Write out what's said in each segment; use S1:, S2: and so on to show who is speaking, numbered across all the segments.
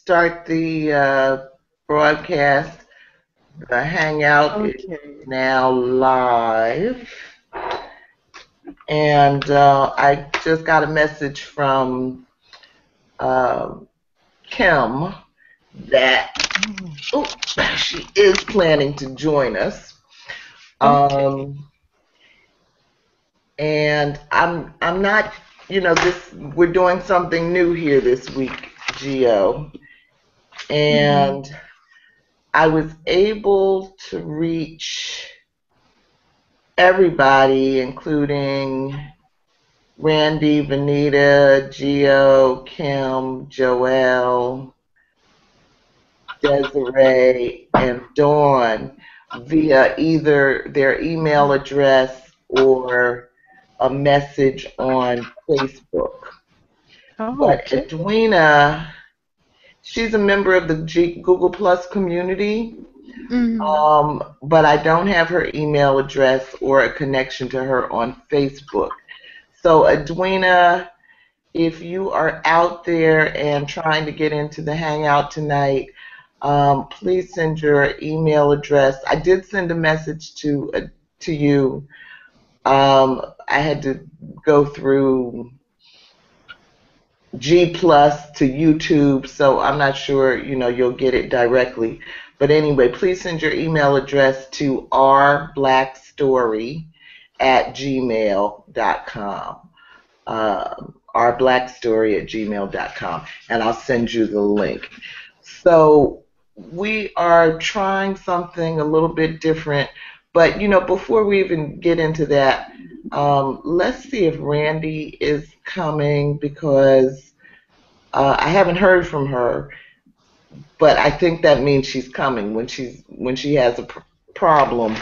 S1: start the broadcast. The Hangout is now live. And I just got a message from Kim that she is planning to join us. And I'm not, we're doing something new here this week, Gio. And I was able to reach everybody, including Randie, Venita, Gio, Kim, Joelle, Desiree, and Dawn via either their email address or a message on Facebook. But Edwina, she's a member of the Google Plus community, but I don't have her email address or a connection to her on Facebook. So Edwina, if you are out there and trying to get into the Hangout tonight, please send your email address. I did send a message to you. I had to go through G Plus to YouTube, so I'm not sure, you'll get it directly. But anyway, please send your email address to rblackstory@gmail.com. rblackstory@gmail.com, and I'll send you the link. So we are trying something a little bit different, but before we even get into that, let's see if Randie is coming, because I haven't heard from her, but I think that means she's coming. When she has a problem,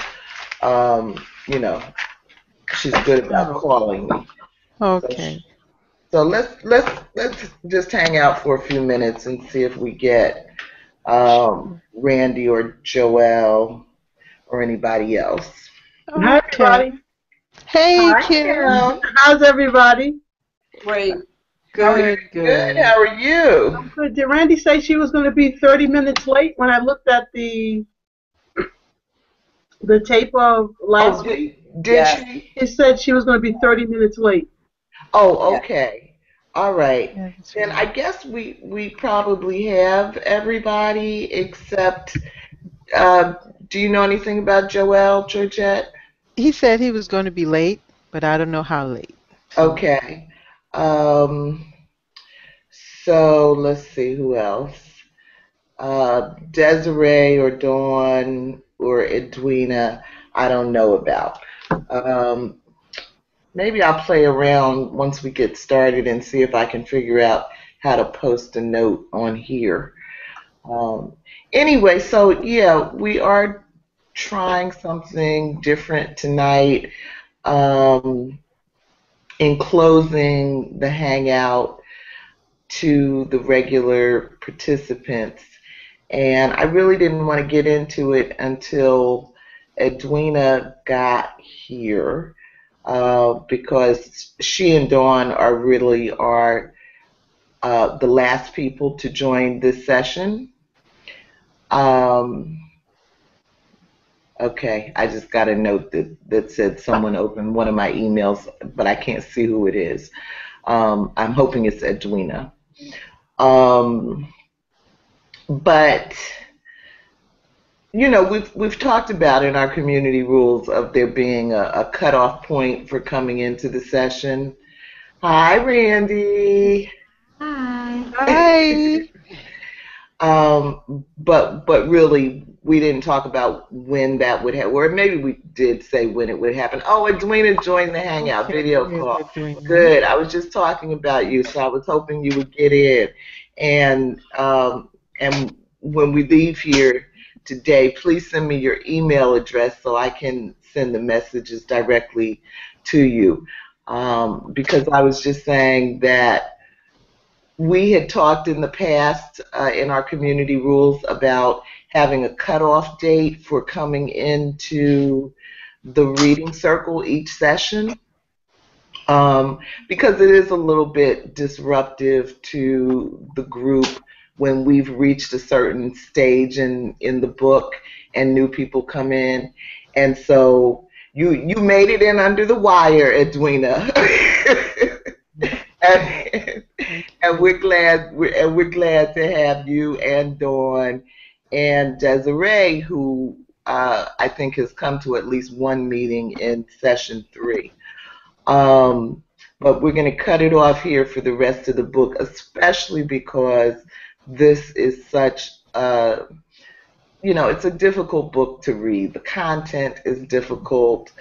S1: she's good about calling me.
S2: Okay.
S1: So let's just hang out for a few minutes and see if we get Randie or Joelle or anybody else.
S3: Hi, everybody.
S2: Hey, Kim.
S3: How's everybody?
S4: Great.
S1: Good. How are you?
S3: I'm good. Did Randie say she was going to be 30 minutes late when I looked at the tape of last week?
S1: Did she?
S3: It said she was going to be 30 minutes late.
S1: Oh, okay. All right. Then I guess we probably have everybody except, do you know anything about Joelle, Georgette?
S2: He said he was going to be late, but I don't know how late.
S1: Okay. So let's see who else. Desiree or Dawn or Edwina, I don't know about. Maybe I'll play around once we get started and see if I can figure out how to post a note on here. Anyway, so yeah, we are trying something different tonight. In closing the Hangout to the regular participants. And I really didn't want to get into it until Edwina got here, because she and Dawn are really the last people to join this session. Okay, I just got a note that said someone opened one of my emails, but I can't see who it is. I'm hoping it's Edwina. But we've talked about in our community rules of there being a cutoff point for coming into the session. Hi, Randie.
S2: Hi.
S1: But really, we didn't talk about when that would happen, or maybe we did say when it would happen. Oh, Edwina joined the Hangout video call. Good. I was just talking about you, so I was hoping you would get in. And when we leave here today, please send me your email address so I can send the messages directly to you. Because I was just saying that we had talked in the past in our community rules about having a cutoff date for coming into the reading circle each session, because it is a little bit disruptive to the group when we've reached a certain stage in the book and new people come in. And so you made it in under the wire, Edwina. and we're glad to have you and Dawn and Desiree, who I think has come to at least one meeting in session 3. But we're going to cut it off here for the rest of the book, especially because this is such it's a difficult book to read. The content is difficult.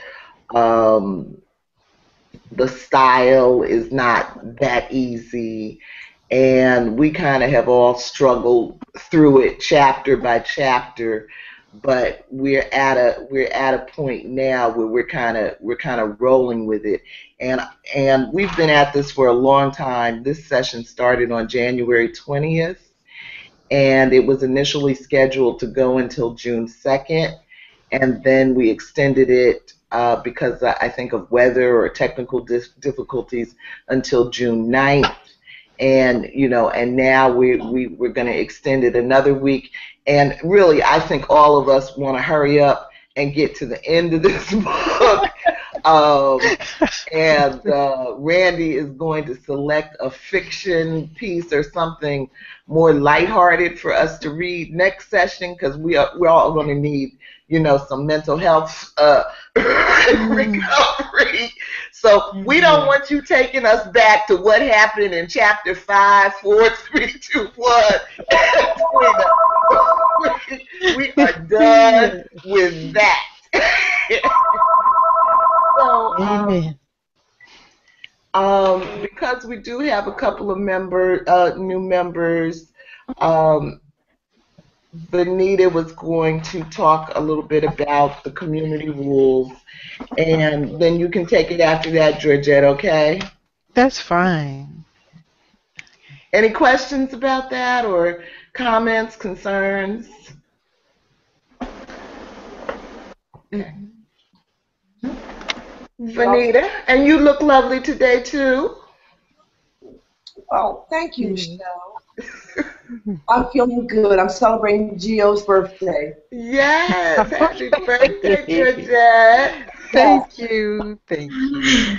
S1: The style is not that easy, and we kind of have all struggled through it chapter by chapter. But we're at a point now where we're kind of rolling with it, and we've been at this for a long time. This session started on January 20th, and it was initially scheduled to go until June 2nd, and then we extended it because I think of weather or technical difficulties until June 9th. And and now we're going to extend it another week. And really, I think all of us want to hurry up and get to the end of this book. And Randie is going to select a fiction piece or something more lighthearted for us to read next session, because we're all going to need some mental health recovery. So we don't want you taking us back to what happened in chapter 5, 4, 3, 2, 1. We are done with that.
S2: Amen.
S1: Because we do have a couple of new members, Venita was going to talk a little bit about the community rules, and then you can take it after that, Georgette, okay?
S2: That's fine.
S1: Any questions about that, or comments, concerns? Venita, and you look lovely today, too.
S4: Oh, thank you, Michelle. I'm feeling good. I'm celebrating Gio's birthday.
S1: Yes, happy birthday, Georgette.
S2: Thank you. Thank you.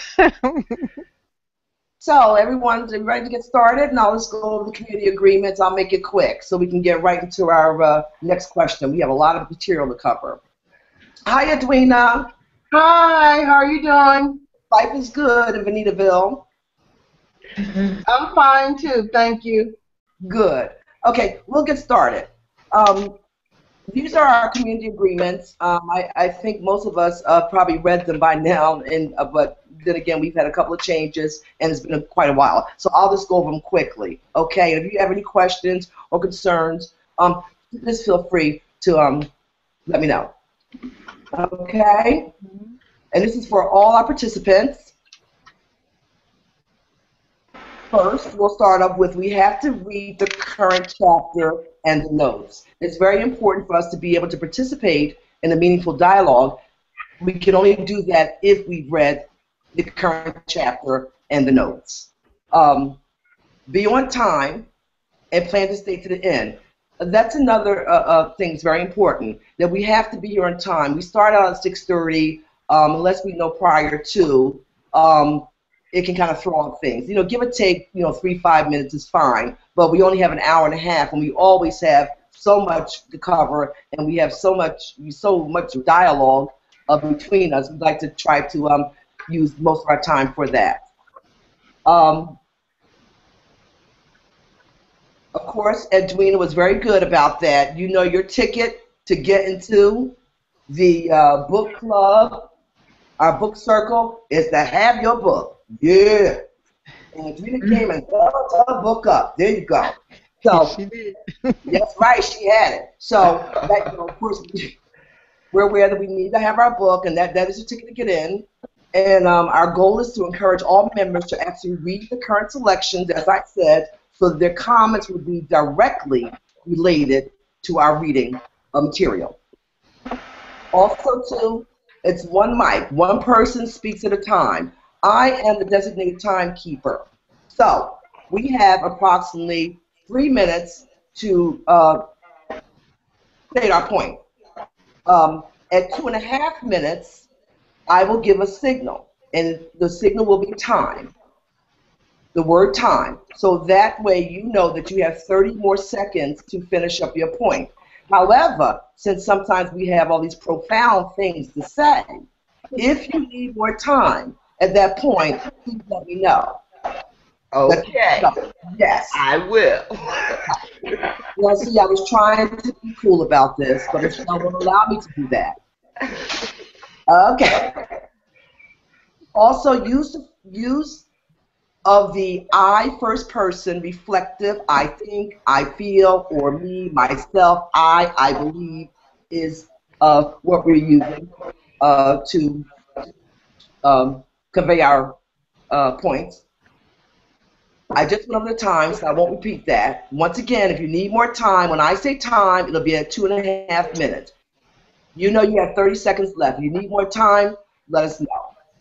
S4: So, everyone's ready to get started? Now let's go over the community agreements. I'll make it quick so we can get right into our next question. We have a lot of material to cover. Hi, Edwina.
S3: Hi, how are you doing?
S4: Life is good in Venitaville.
S3: I'm fine too, thank you.
S4: Good. Okay, we'll get started. These are our community agreements. I think most of us probably read them by now, but then again, we've had a couple of changes, and it's been quite a while. So I'll just go over them quickly, okay? And if you have any questions or concerns, just feel free to let me know. Okay? And this is for all our participants. First, we'll start off with we have to read the current chapter and the notes. It's very important for us to be able to participate in a meaningful dialogue. We can only do that if we've read the current chapter and the notes. Be on time and plan to stay to the end. That's another thing that's very important, that we have to be here on time. We start out at 6:30, unless we know prior to. It can kind of throw on things. Give or take, 3-5 minutes is fine, but we only have an hour and a half, and we always have so much to cover, and we have so much dialogue between us. We'd like to try to use most of our time for that. Of course, Edwina was very good about that. Your ticket to get into the book club, our book circle, is to have your book. Yeah. And Edwina came and brought her book up. There you go. So,
S2: She did.
S4: that's right, she had it. So, of course, we're aware that we need to have our book, and that is a ticket to get in. And our goal is to encourage all members to actually read the current selections, as I said, so that their comments would be directly related to our reading material. Also, too, it's one mic. One person speaks at a time. I am the designated timekeeper. So we have approximately 3 minutes to state our point. At 2.5 minutes, I will give a signal, and the signal will be time, the word time. So that way you know that you have 30 more seconds to finish up your point. However, since sometimes we have all these profound things to say, if you need more time at that point, please let me know.
S1: Okay.
S4: Yes.
S1: I will.
S4: Now, see, I was trying to be cool about this, but Michelle won't allow me to do that. Okay. Also, use of the I first person reflective, I think, I feel, or me, myself, I believe is what we're using to convey our points. I just went over the time, so I won't repeat that. Once again, if you need more time, when I say time, it'll be at 2.5 minutes. You know you have 30 seconds left. If you need more time, let us know.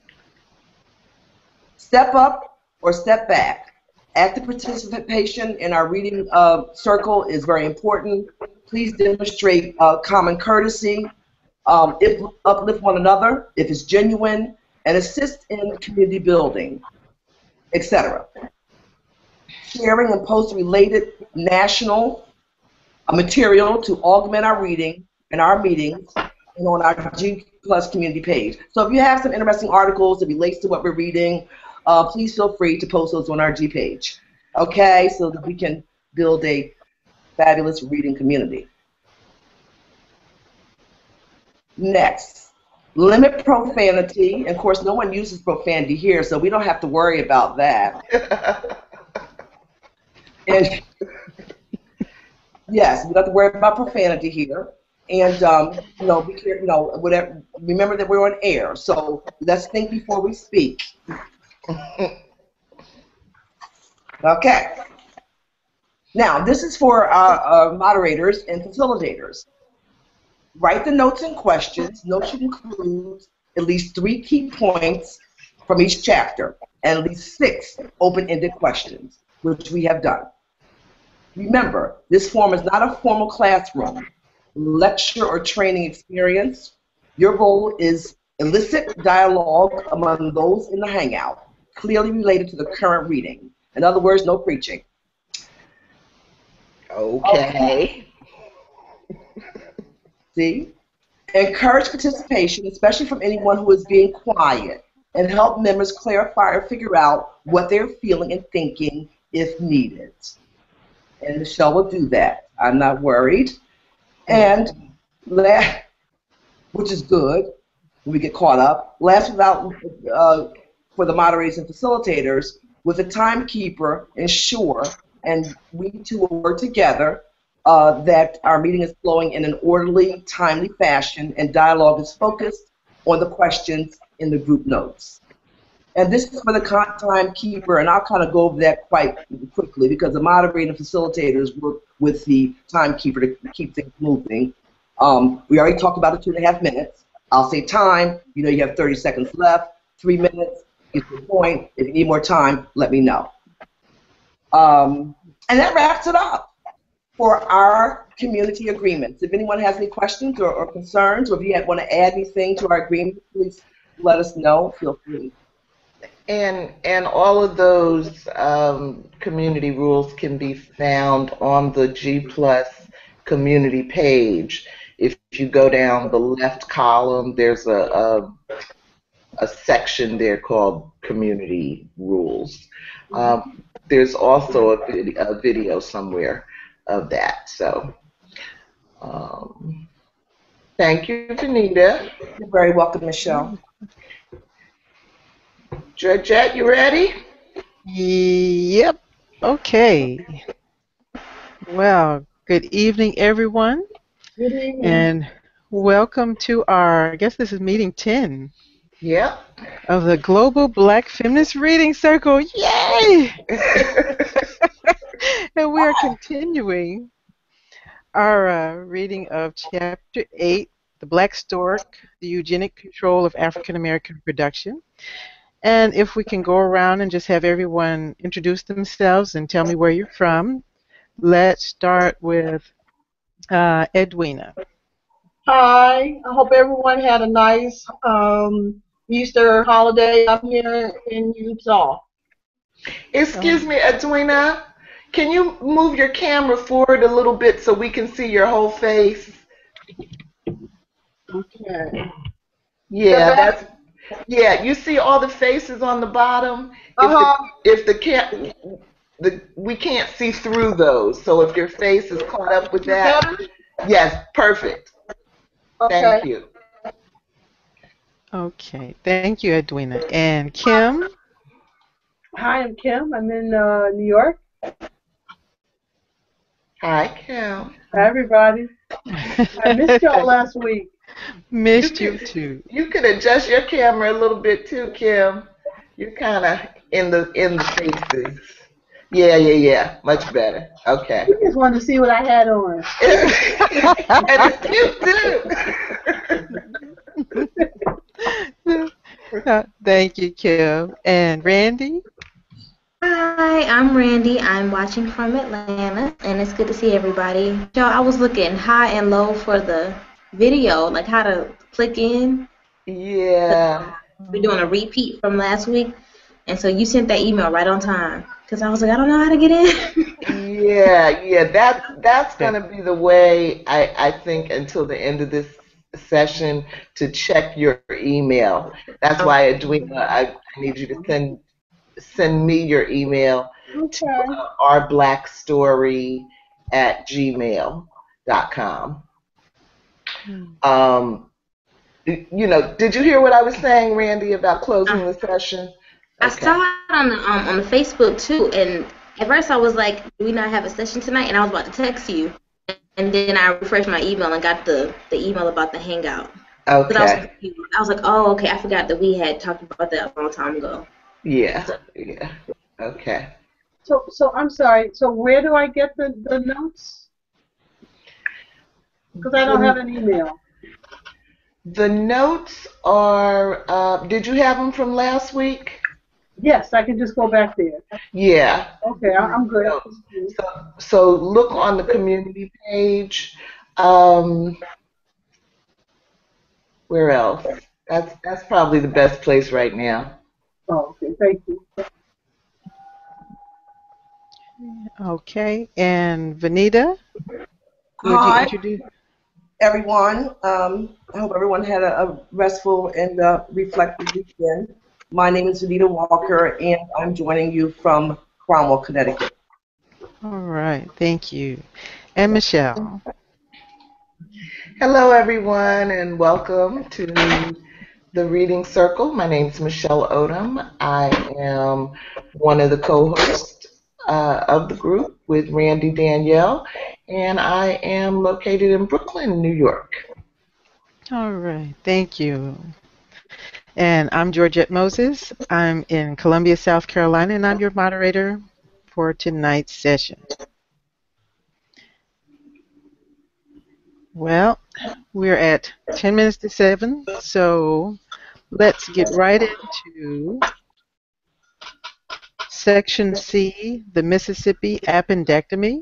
S4: Step up or step back. Active participation in our reading circle is very important. Please demonstrate common courtesy, uplift one another if it's genuine, and assist in community building, etc. Sharing and post related national material to augment our reading in our meetings and on our G Plus community page. So if you have some interesting articles that relates to what we're reading, please feel free to post those on our G page, okay, so that we can build a fabulous reading community. Next, limit profanity. And of course, no one uses profanity here, so we don't have to worry about that. And yes, we don't have to worry about profanity here. And you know, be careful, you know, whatever. Remember that we're on air, so let's think before we speak. Okay. Now, this is for our moderators and facilitators. Write the notes and questions. Notes should include at least 3 key points from each chapter and at least 6 open-ended questions, which we have done. Remember, this forum is not a formal classroom, lecture, or training experience. Your goal is elicit dialogue among those in the hangout, clearly related to the current reading. In other words, no preaching.
S1: Okay.
S4: See? Encourage participation, especially from anyone who is being quiet, and help members clarify or figure out what they're feeling and thinking if needed. And Michelle will do that. I'm not worried. And which is good when we get caught up. Last without for the moderators and facilitators, with a timekeeper, ensure, and we two will work together, that our meeting is flowing in an orderly, timely fashion, and dialogue is focused on the questions in the group notes. And this is for the timekeeper, and I'll kind of go over that quite quickly because the moderator and facilitators work with the timekeeper to keep things moving. We already talked about the 2.5 minutes. I'll say time. You know you have 30 seconds left. 3 minutes. Get to the point. If you need more time, let me know. And that wraps it up for our community agreements. If anyone has any questions or concerns, or if you want to add anything to our agreement, please let us know. Feel free.
S1: And all of those community rules can be found on the G Plus community page. If you go down the left column, there's a section there called community rules. There's also a video somewhere of that. So thank you, Venita.
S4: You're very welcome, Michelle.
S1: Georgette, you ready?
S2: Yep. Okay. Well, good evening, everyone.
S3: Good evening.
S2: And welcome to our, I guess this is meeting 10
S1: Yep.
S2: of the Global Black Feminist Reading Circle. Yay! And we are continuing our reading of Chapter 8, The Black Stork, the Eugenic Control of African American Reproduction. And if we can go around and just have everyone introduce themselves and tell me where you're from, Let's start with Edwina.
S3: Hi, I hope everyone had a nice Easter holiday. I'm here in Utah.
S1: Excuse me, Edwina. Can you move your camera forward a little bit so we can see your whole face?
S3: Okay.
S1: Yeah, that's yeah. You see all the faces on the bottom.
S3: Uh-huh.
S1: If the we can't see through those. So if your face is caught up with that,
S3: Better?
S1: yes, perfect.
S3: Okay.
S1: Thank you.
S2: Okay, thank you, Edwina. And Kim?
S3: Hi, I'm Kim. I'm in New York.
S1: Hi, Kim.
S3: Hi, everybody. I missed y'all last week.
S2: Missed you too.
S1: You could adjust your camera a little bit too, Kim. You're kind of in the faces. Yeah. Much better. Okay.
S3: You just wanted to see what I had on.
S1: And it's cute too.
S2: Thank you, Kim. And Randie?
S5: Hi, I'm Randie. I'm watching from Atlanta, and it's good to see everybody. Y'all, I was looking high and low for the video, like how to click in.
S1: Yeah.
S5: We're doing a repeat from last week, and so you sent that email right on time, because I was like, I don't know how to get in.
S1: Yeah. That's gonna be the way I think until the end of this session to check your email. That's why, Edwina, I need you to send me your email to
S3: Okay.
S1: ourblackstory@gmail.com. Did you hear what I was saying, Randie, about closing the session?
S5: I
S1: Okay.
S5: saw it on the Facebook too, and at first I was like, do we not have a session tonight? And I was about to text you, and then I refreshed my email and got the email about the hangout.
S1: Okay.
S5: I was like, oh, okay, I forgot that we had talked about that a long time ago.
S1: Yeah. Okay.
S3: So I'm sorry. So where do I get the notes? Because I don't have an email.
S1: The notes are, did you have them from last week?
S3: Yes, I can just go back there.
S1: Yeah.
S3: Okay, I'm good.
S1: So look on the community page. Where else? That's probably the best place right now.
S3: Oh, okay, thank you.
S2: Okay, and Venita? Would you
S4: Hi,
S2: introduce?
S4: everyone. I hope everyone had a restful and reflective weekend. My name is Venita Walker, and I'm joining you from Cromwell, Connecticut.
S2: All right, thank you. And Michelle?
S1: Hello, everyone, and welcome to the Reading Circle. My name is Michelle Odom. I am one of the co-hosts of the group with Randy Danielle, and I am located in Brooklyn, New York.
S2: All right, thank you. And I'm Georgette Moses. I'm in Columbia, South Carolina, and I'm your moderator for tonight's session. Well, we're at 10 minutes to 7, so let's get right into Section C, the Mississippi appendectomy.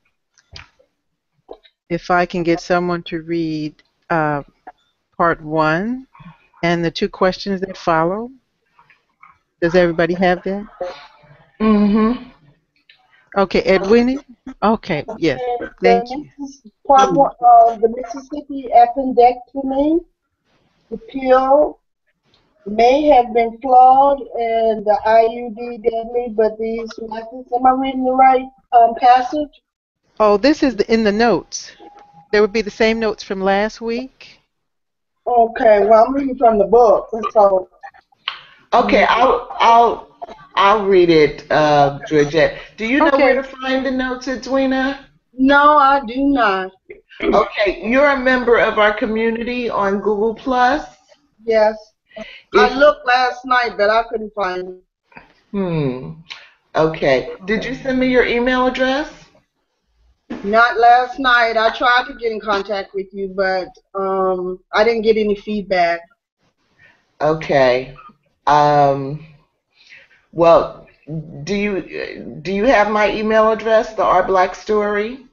S2: If I can get someone to read Part 1 and the 2 questions that follow. Does everybody have that?
S1: Mm-hmm.
S2: Okay, Edwina? Okay, yes, thank you.
S3: Part one, the Mississippi appendectomy. The pill may have been flawed and the IUD deadly, but these methods. Am I reading the right passage?
S2: Oh, this is in the notes. There would be the same notes from last week.
S3: Okay, well I'm reading from the book, so.
S1: Okay, I'll read it, Georgette. Do you know where to find the notes, Edwina?
S3: No, I do not.
S1: Okay, you're a member of our community on Google Plus.
S3: Yes. I looked last night, but I couldn't find it.
S1: Okay. Did you send me your email address?
S3: Not last night. I tried to get in contact with you, but I didn't get any feedback.
S1: Okay. Well, do you have my email address, the R Black Story?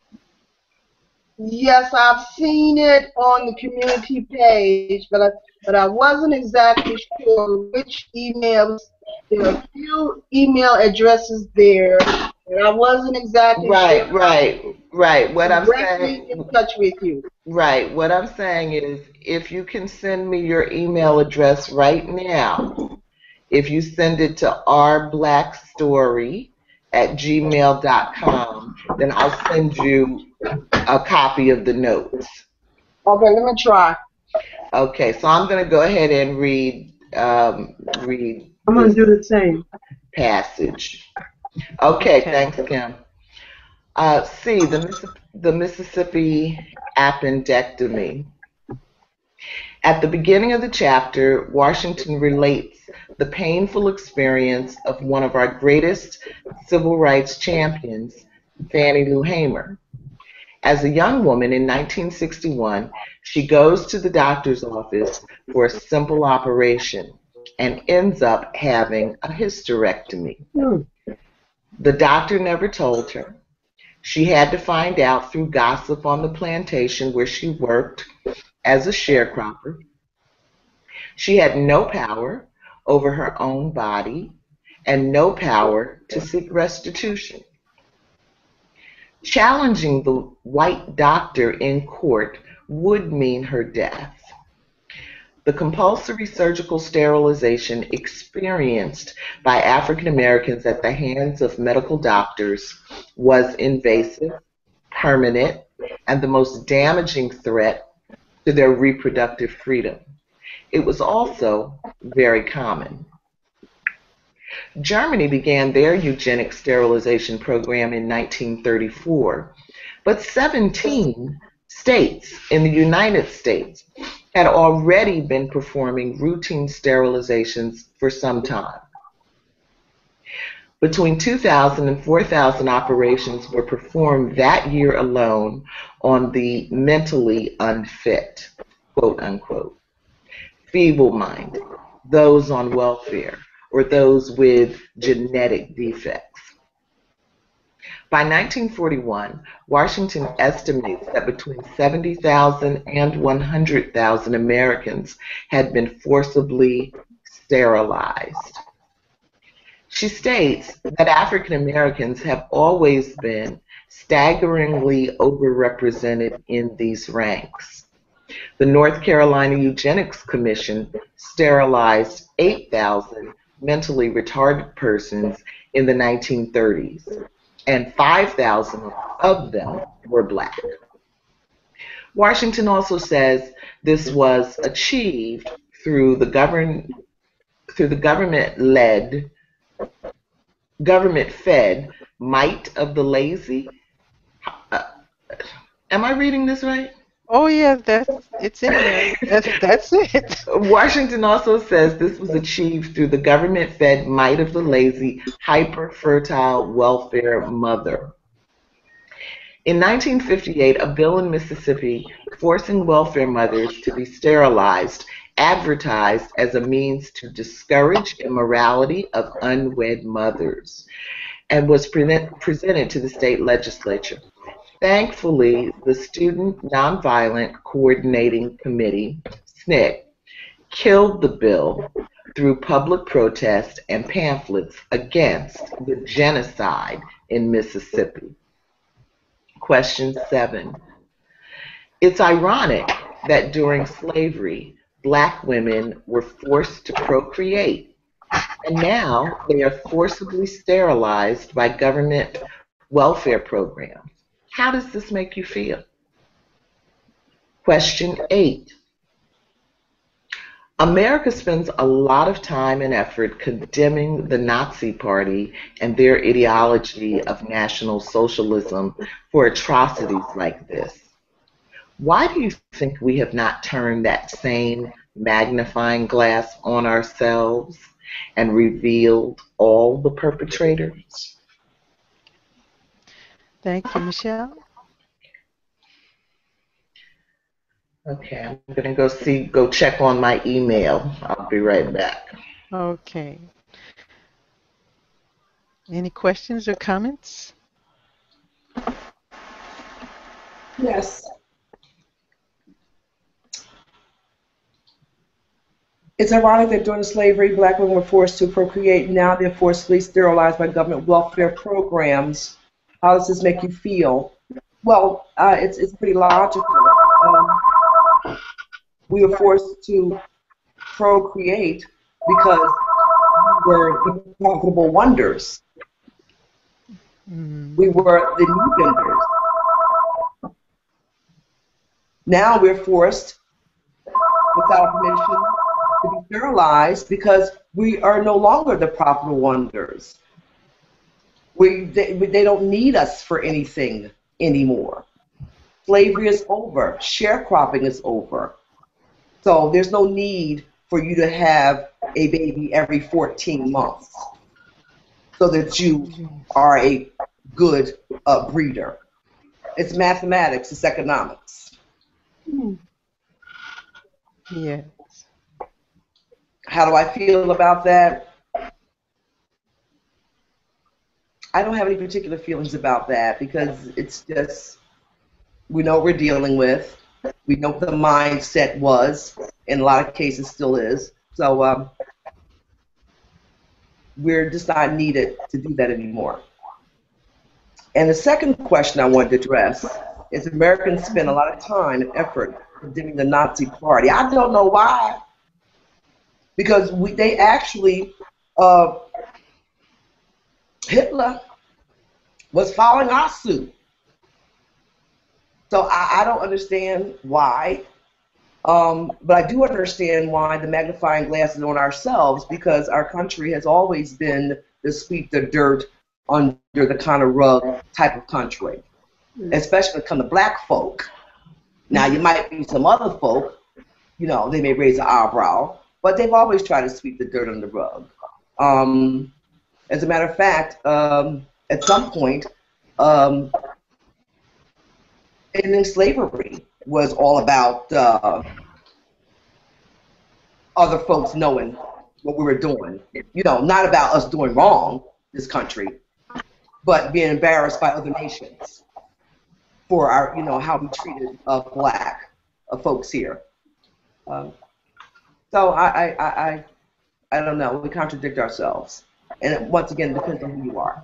S3: Yes, I've seen it on the community page, but I wasn't exactly sure which emails. There are a few email addresses there, and I wasn't exactly sure
S1: Right, right, right. What I'm
S3: directly in
S1: saying,
S3: touch with you.
S1: right. What I'm saying is, if you can send me your email address right now, if you send it to rblackstory@gmail.com, then I'll send you a copy of the notes.
S3: Okay, let me try.
S1: Okay, so I'm going to go ahead and read
S3: I'm going
S1: this
S3: to do the same.
S1: passage. Okay,
S2: Okay.
S1: thanks, Kim. C, the Mississippi appendectomy. At the beginning of the chapter, Washington relates the painful experience of one of our greatest civil rights champions, Fannie Lou Hamer. As a young woman in 1961, she goes to the doctor's office for a simple operation and ends up having a hysterectomy. The doctor never told her. She had to find out through gossip on the plantation where she worked as a sharecropper. She had no power over her own body and no power to seek restitution. Challenging the white doctor in court would mean her death. The compulsory surgical sterilization experienced by African Americans at the hands of medical doctors was invasive, permanent, and the most damaging threat to their reproductive freedom. It was also very common. Germany began their eugenic sterilization program in 1934, but 17 states in the United States had already been performing routine sterilizations for some time. Between 2,000 and 4,000 operations were performed that year alone on the mentally unfit, quote unquote, feeble-minded, those on welfare, or those with genetic defects. By 1941, Washington estimates that between 70,000 and 100,000 Americans had been forcibly sterilized. She states that African Americans have always been staggeringly overrepresented in these ranks. The North Carolina Eugenics Commission sterilized 8,000 mentally retarded persons in the 1930s, and 5,000 of them were Black. Washington also says this was achieved through the government-fed might of the lazy. Uh, am I reading this right?
S2: Oh yeah, it's in there. That's it.
S1: Washington also says this was achieved through the government-fed might of the lazy, hyper-fertile welfare mother. In 1958, a bill in Mississippi forcing welfare mothers to be sterilized advertised as a means to discourage immorality of unwed mothers and was presented to the state legislature. Thankfully, the Student Nonviolent Coordinating Committee, SNCC, killed the bill through public protest and pamphlets against the genocide in Mississippi. Question 7. It's ironic that during slavery, Black women were forced to procreate, and now they are forcibly sterilized by government welfare programs. How does this make you feel? Question 8. America spends a lot of time and effort condemning the Nazi Party and their ideology of National Socialism for atrocities like this. Why do you think we have not turned that same magnifying glass on ourselves and revealed all the perpetrators?
S2: Thank you, Michelle.
S1: Okay, I'm gonna go check on my email. I'll be right back.
S2: Okay. Any questions or comments?
S4: Yes. It's ironic that during slavery, black women were forced to procreate. Now they're forcibly sterilized by government welfare programs. How does this make you feel? Well, it's pretty logical. We were forced to procreate because we were the profitable wonders. We were the new vendors. Now we're forced, without permission, to be sterilized because we are no longer the profitable wonders. They don't need us for anything anymore. Slavery is over. Sharecropping is over. So there's no need for you to have a baby every 14 months so that you are a good breeder. It's mathematics, it's economics.
S2: Yes.
S4: How do I feel about that? I don't have any particular feelings about that because it's just, we know what we're dealing with. We know what the mindset was, in a lot of cases still is. So we're just not needed to do that anymore. And the second question I wanted to address is Americans spend a lot of time and effort condemning the Nazi Party. I don't know why. Because they actually, Hitler was following our suit. So I don't understand why. But I do understand why the magnifying glass is on ourselves, because our country has always been the sweep the dirt under the kind of rug type of country, especially when it comes to black folk. Now, you might be some other folk, you know, they may raise an eyebrow, but they've always tried to sweep the dirt under the rug. As a matter of fact, at some point, ending slavery was all about other folks knowing what we were doing. You know, not about us doing wrong, this country, but being embarrassed by other nations for our, you know, how we treated black folks here. So I don't know. We contradict ourselves, and it, once again, depends on who you are.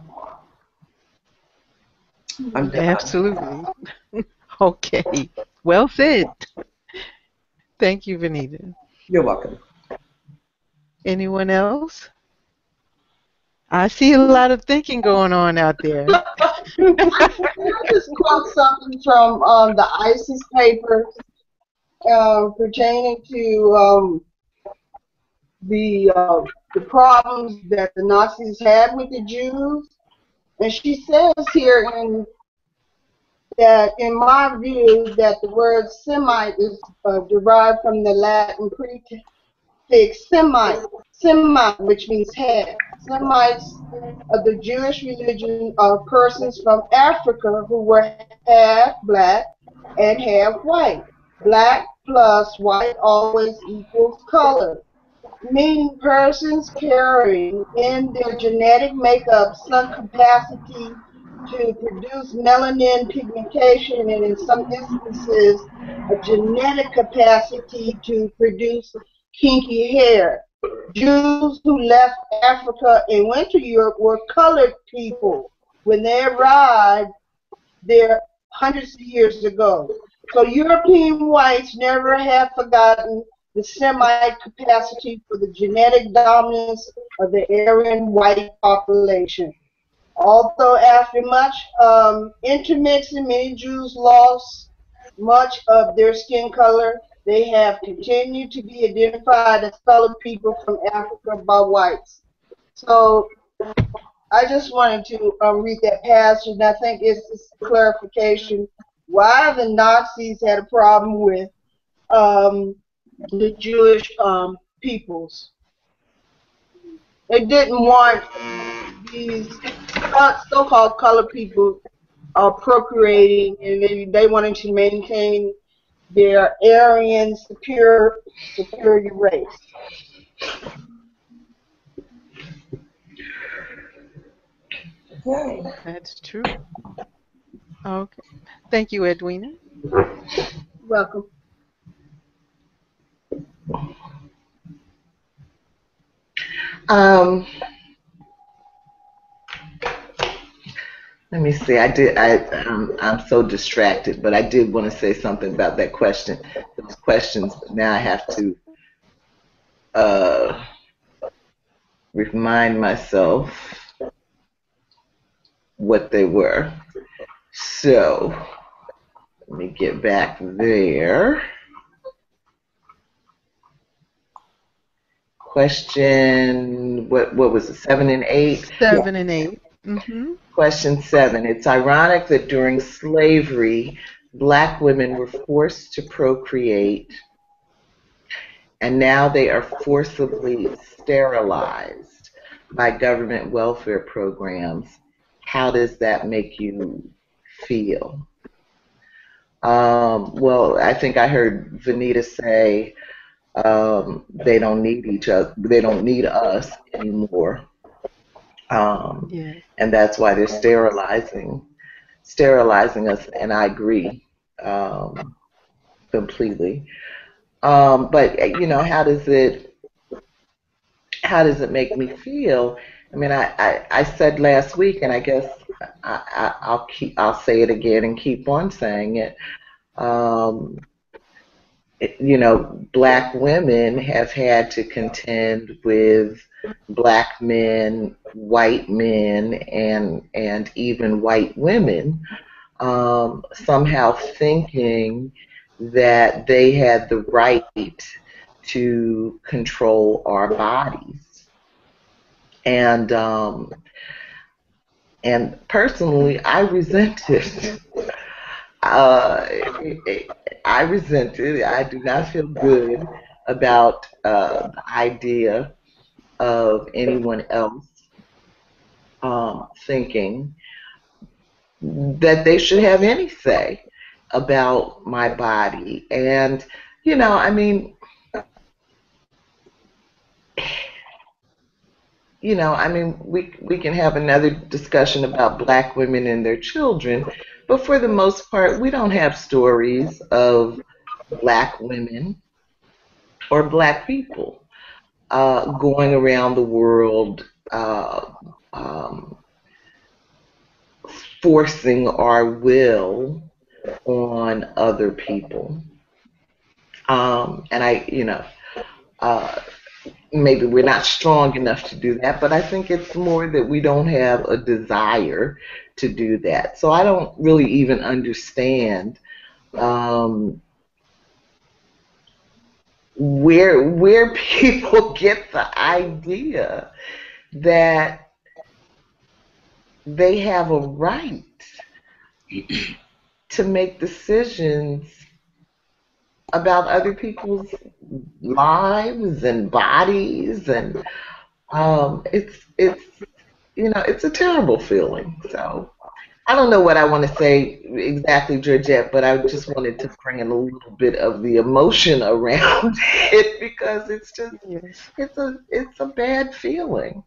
S4: I'm done.
S2: Absolutely. Okay. Well said. Thank you, Venita.
S4: You're welcome.
S2: Anyone else? I see a lot of thinking going on out there.
S3: Can I just quote something from the ISIS paper pertaining to the problems that the Nazis had with the Jews? And she says here that, in my view, that the word Semite is derived from the Latin prefix Semite, which means half. Semites of the Jewish religion are persons from Africa who were half black and half white. Black plus white always equals color, meaning persons carrying in their genetic makeup some capacity to produce melanin pigmentation, and in some instances a genetic capacity to produce kinky hair. Jews who left Africa and went to Europe were colored people when they arrived there hundreds of years ago. So European whites never have forgotten the Semite capacity for the genetic dominance of the Aryan white population. Although after much intermixing, many Jews lost much of their skin color, they have continued to be identified as colored people from Africa by whites. So I just wanted to read that passage, and I think it's a clarification why the Nazis had a problem with the Jewish peoples. They didn't want these so-called colored people procreating, and they wanted to maintain their Aryan superiority race.
S4: Okay.
S2: That's true. Okay. Thank you, Edwina.
S3: Welcome.
S1: Um, Let me see. I'm so distracted, but I did want to say something about that question, those questions. But now I have to uh, remind myself what they were. So let me get back there. Question. What was it? 7 and 8.
S2: 7 and 8. Mm-hmm.
S1: Question 7. It's ironic that during slavery, black women were forced to procreate, and now they are forcibly sterilized by government welfare programs. How does that make you feel? Well, I think I heard Venita say they don't need each other, they don't need us anymore,
S2: Yes.
S1: and that's why they're sterilizing us, and I agree completely. But how does it make me feel? I mean, I said last week, and I guess I'll say it again and keep on saying it. Um, Black women have had to contend with black men, white men, and even white women, somehow thinking that they had the right to control our bodies. And personally, I resent it. Uh, I resent it. I do not feel good about the idea of anyone else thinking that they should have any say about my body. And, I mean, we can have another discussion about black women and their children, but for the most part, we don't have stories of black women or black people going around the world um, forcing our will on other people. And uh, maybe we're not strong enough to do that, but I think it's more that we don't have a desire to do that. So I don't really even understand um, where people get the idea that they have a right to make decisions about other people's lives and bodies, and it's a terrible feeling. So I don't know what I want to say exactly, Georgette, but I just wanted to bring in a little bit of the emotion around it because
S2: Yes.
S1: it's a bad feeling.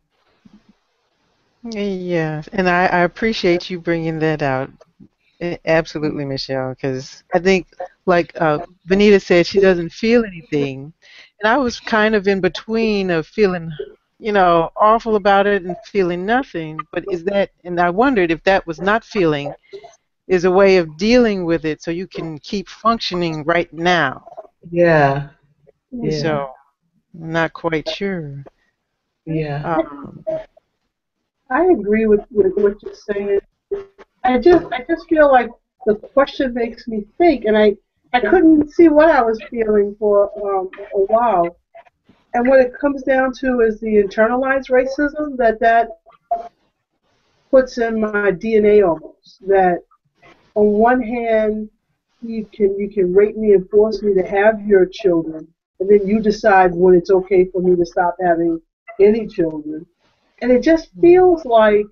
S2: Yes. And I appreciate you bringing that out. Absolutely, Michelle, because I think, like Venita said, she doesn't feel anything. And I was kind of in between of feeling, awful about it and feeling nothing. But and I wondered if that was not feeling is a way of dealing with it so you can keep functioning right now.
S1: Yeah, yeah,
S2: So I'm not quite sure.
S1: yeah,
S2: Um,
S3: I agree with what you're saying. I just feel like the question makes me think, and I couldn't see what I was feeling for a while. And what it comes down to is the internalized racism that puts in my DNA almost. That on one hand, you can rape me and force me to have your children, and then you decide when it's okay for me to stop having any children. And it just feels like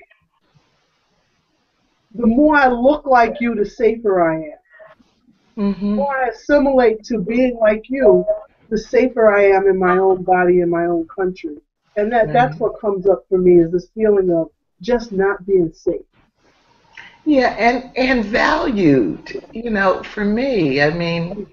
S3: the more I look like you, the safer I am. The
S1: mhm,
S3: more I assimilate to being like you, the safer I am in my own body in my own country. And that's
S1: right,
S3: what comes up for me is this feeling of just not being safe.
S1: Yeah, and valued. You know, for me, I mean,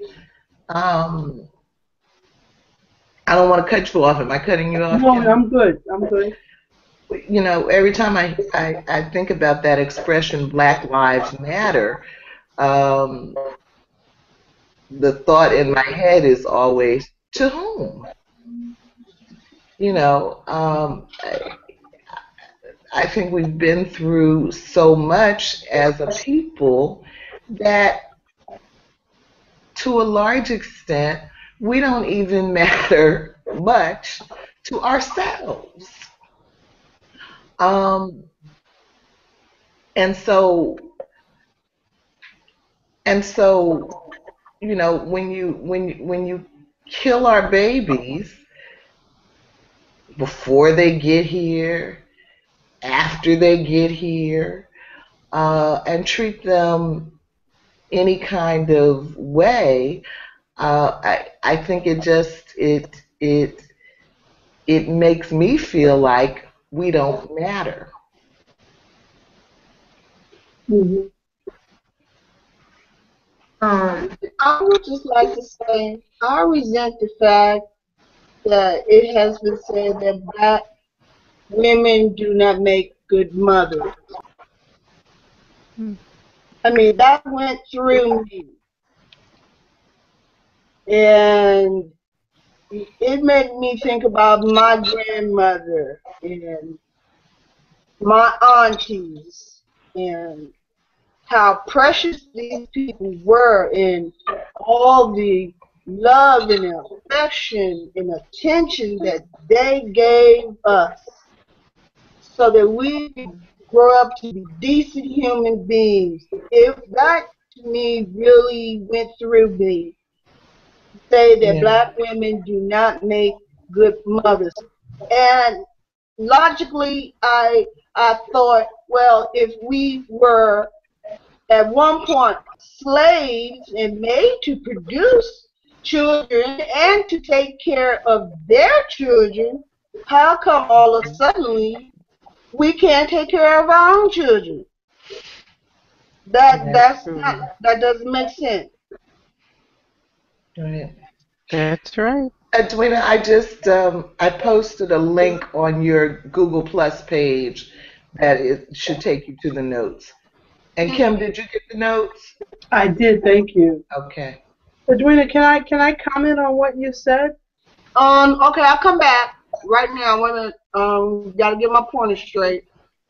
S1: I don't want to cut you off. Am I cutting you off,
S3: No,
S1: Kim?
S3: I'm good. I'm good.
S1: You know, every time I think about that expression, Black Lives Matter, um, the thought in my head is always, to whom? You know, I think we've been through so much as a people that to a large extent, we don't even matter much to ourselves. Um, and so, and so, you know, when you kill our babies before they get here, after they get here, and treat them any kind of way, I think it makes me feel like we don't matter.
S3: Hmm.
S5: Um,
S3: I would just like to say I resent the fact that it has been said that Black women do not make good mothers.
S2: Mm.
S3: I mean, that went through me, and it made me think about my grandmother and my aunties and how precious these people were and all the love and affection and attention that they gave us so that we could grow up to be decent human beings. If that to me really went through me, say that
S1: Yeah.
S3: Black women do not make good mothers. And logically I thought, well, if we were at one point slaves and made to produce children and to take care of their children, how come all of a sudden we can't take care of our own children?
S1: Yeah.
S3: That doesn't make sense.
S1: Right.
S2: That's right.
S1: Edwina, I posted a link on your Google Plus page that it should take you to the notes. And Kim, did you get the notes?
S3: I did, thank you.
S1: Okay.
S3: Edwina, can I comment on what you said? Okay, I'll come back. Right now, I wanna gotta get my pointer straight.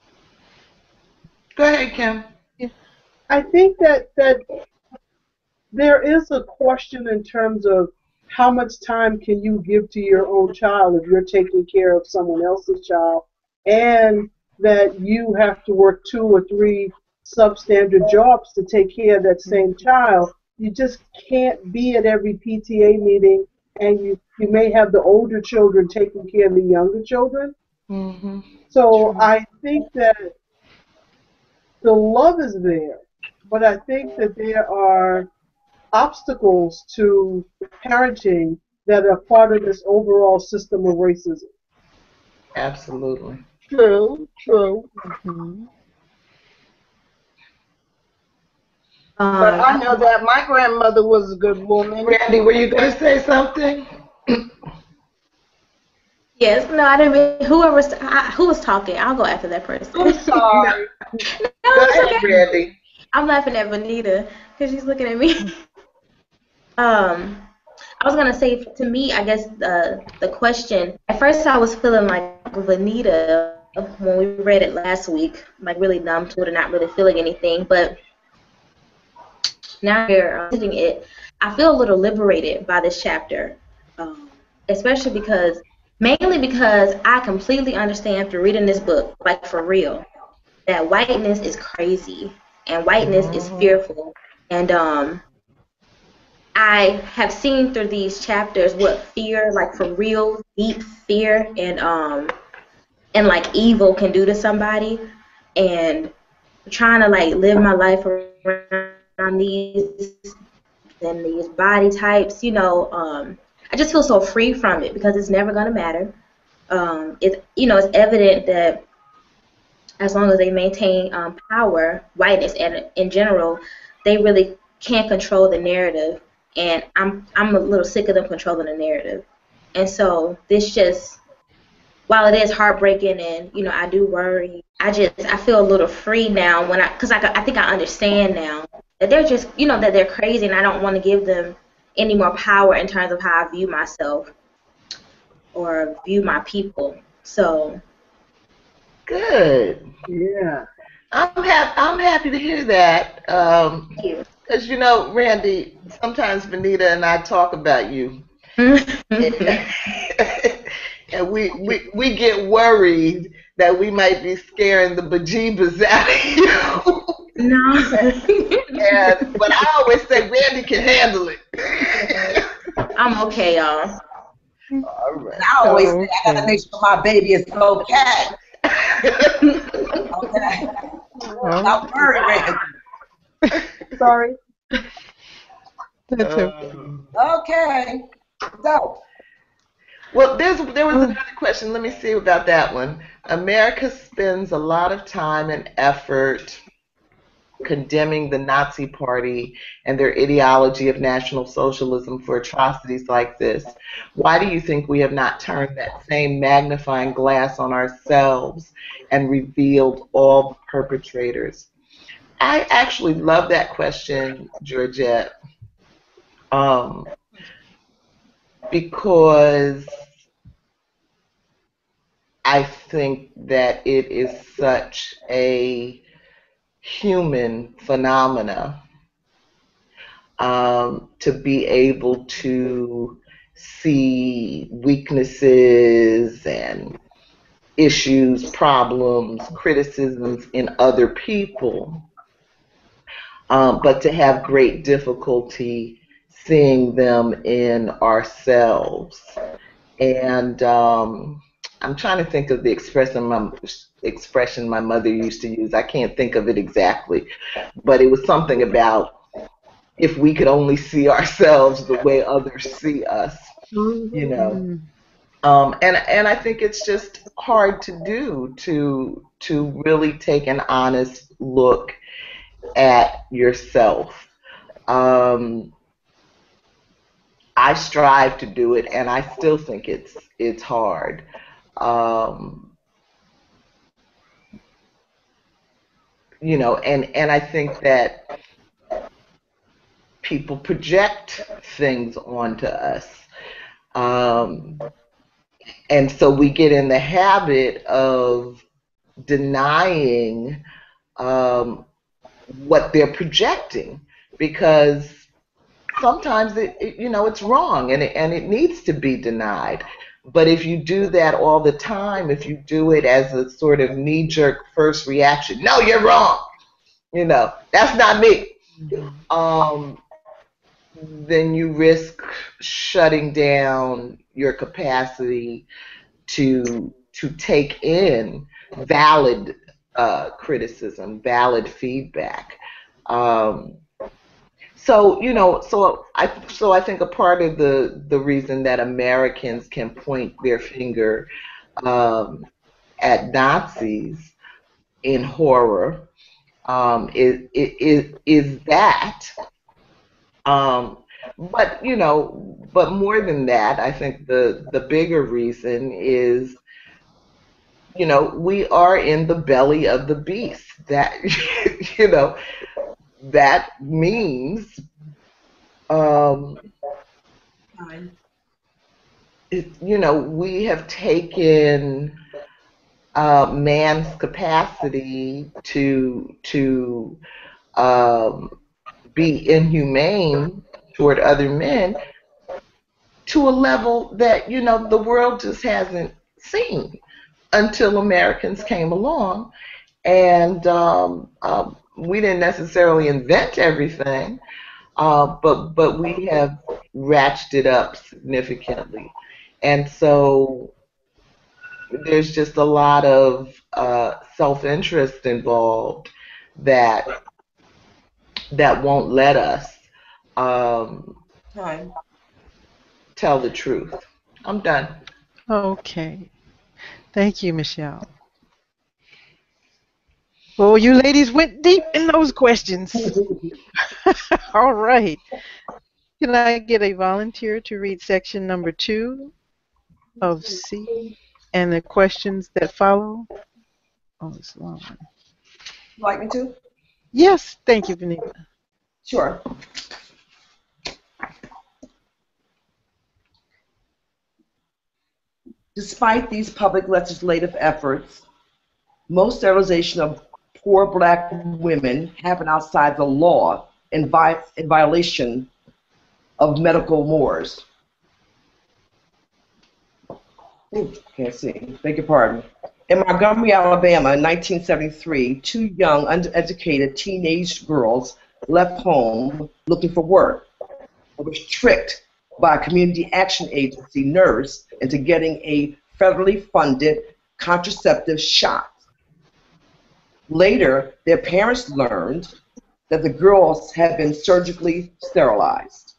S1: Go ahead, Kim.
S2: Yeah.
S3: I think that there is a question in terms of how much time can you give to your own child if you're taking care of someone else's child, and that you have to work 2 or 3 substandard jobs to take care of that same child. You just can't be at every PTA meeting, and you may have the older children taking care of the younger children.
S1: Mm-hmm.
S3: So
S2: True.
S3: I think that the love is there, but I think that there are obstacles to parenting that are part of this overall system of racism.
S1: Absolutely.
S3: True, true.
S2: Mhm.
S3: But I
S5: um,
S3: know that my grandmother was a good woman.
S1: Randy, were you going to say something?
S5: yes, no, I didn't. Who was talking? I'll go after that person.
S3: I'm
S1: No.
S3: sorry.
S5: No,
S1: Go
S5: it's
S1: ahead,
S5: okay.
S1: Randy.
S5: I'm laughing at Venita because she's looking at me. Um, I was gonna say to me, I guess the question at first I was feeling like Venita when we read it last week, like really numb to it and not really feeling anything. But now you're reading it, I feel a little liberated by this chapter, especially mainly because I completely understand through reading this book, like for real, that whiteness is crazy and whiteness is
S1: Mm-hmm.
S5: fearful. And I have seen through these chapters what fear, like for real, deep fear and like evil can do to somebody. And trying to like live my life around these body types, I just feel so free from it because it's never gonna matter. It's evident that as long as they maintain power, whiteness, and in general, they really can't control the narrative. And I'm a little sick of them controlling the narrative. And so this just, while it is heartbreaking and I do worry, I feel a little free now because I think I understand now that they're just that they're crazy, and I don't want to give them any more power in terms of how I view myself or view my people. So
S1: good.
S2: Yeah.
S1: I'm happy to hear that.
S5: thank you.
S1: Because Randie, sometimes Venita and I talk about you. And we get worried that we might be scaring the bejeebus out of you.
S5: No.
S1: But I always say Randie can handle it.
S5: I'm okay, y'all.
S1: All right.
S4: I always say I gotta make sure my baby is okay. Okay. Stop worrying.
S3: Sorry.
S2: That's okay.
S4: Okay. So.
S1: Well, there was another question. Let me see about that one. America spends a lot of time and effort condemning the Nazi Party and their ideology of National Socialism for atrocities like this. Why do you think we have not turned that same magnifying glass on ourselves and revealed all the perpetrators? I actually love that question, Georgette, because I think that it is such a human phenomena to be able to see weaknesses and issues, problems, criticisms in other people, but to have great difficulty seeing them in ourselves. And I'm trying to think of the expression my mother used to use. I can't think of it exactly, but it was something about if we could only see ourselves the way others see us, you know.
S2: Mm.
S1: And I think it's just hard to do to really take an honest look at yourself. Um, I strive to do it, and I still think it's hard. Um, and I think that people project things onto us. Um, and so we get in the habit of denying um, what they're projecting because sometimes it's wrong and it needs to be denied. But if you do that all the time, if you do it as a sort of knee-jerk first reaction, no, you're wrong, that's not me, then you risk shutting down your capacity to take in valid criticism, valid feedback. Um, so I think a part of the reason that Americans can point their finger um, at Nazis in horror is that. Um, but more than that, I think the bigger reason is, we are in the belly of the beast. That that means um, we have taken man's capacity to um, be inhumane toward other men to a level that the world just hasn't seen until Americans came along, and we didn't necessarily invent everything, but we have ratcheted up significantly, and so there's just a lot of self-interest involved that won't let us um, tell the truth. I'm done.
S2: Okay. Thank you, Michelle. Oh, you ladies went deep in those questions. All right. Can I get a volunteer to read section number 2 of C and the questions that follow? Oh, it's a long one.
S4: You like me to?
S2: Yes, thank you, Venita.
S4: Sure. Despite these public legislative efforts, most sterilization of poor black women happen outside the law in violation of medical mores. Ooh, can't see. Beg your pardon. In Montgomery, Alabama, in 1973, 2 young, uneducated teenage girls left home looking for work and was tricked by a community action agency nurse into getting a federally funded contraceptive shot. Later, their parents learned that the girls had been surgically sterilized.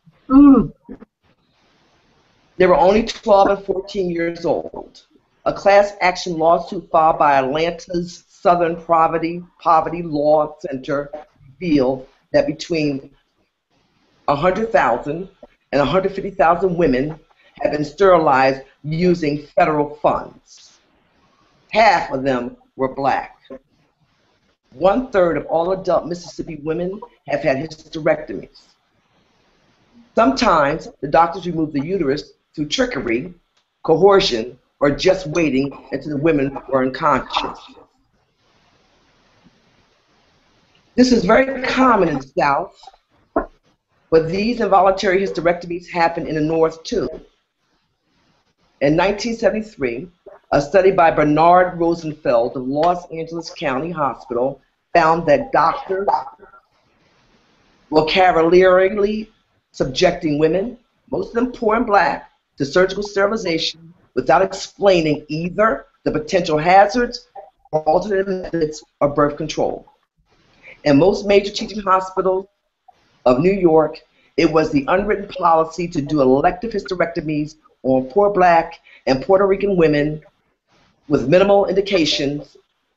S4: They were only 12 and 14 years old. A class action lawsuit filed by Atlanta's Southern Poverty Law Center revealed that between 100,000 and 150,000 women had been sterilized using federal funds. Half of them were black. 1/3 of all adult Mississippi women have had hysterectomies. Sometimes the doctors remove the uterus through trickery, coercion, or just waiting until the women were unconscious. This is very common in the South, but these involuntary hysterectomies happen in the North too. In 1973, a study by Bernard Rosenfeld of Los Angeles County Hospital found that doctors were cavalierly subjecting women, most of them poor and black, to surgical sterilization without explaining either the potential hazards or alternate methods of birth control. In most major teaching hospitals of New York, it was the unwritten policy to do elective hysterectomies on poor black and Puerto Rican women with minimal indications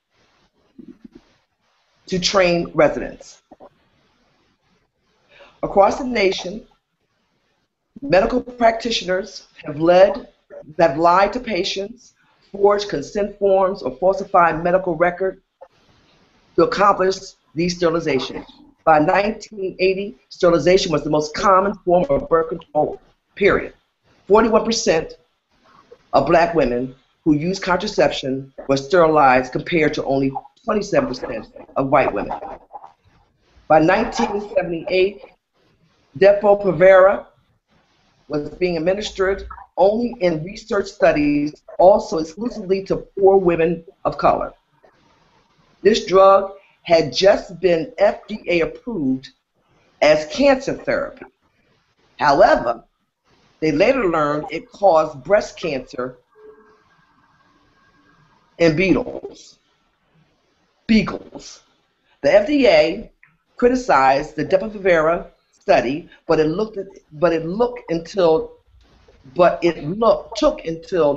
S4: to train residents. Across the nation, medical practitioners have lied to patients, forged consent forms, or falsified medical records to accomplish these sterilizations. By 1980, sterilization was the most common form of birth control, period. 41% of black women who used contraception were sterilized compared to only 27% of white women. By 1978, Depo-Provera was being administered only in research studies, also exclusively to poor women of color. This drug had just been FDA approved as cancer therapy. However, they later learned it caused breast cancer in beagles. The FDA criticized the Depo-Provera study, but it took until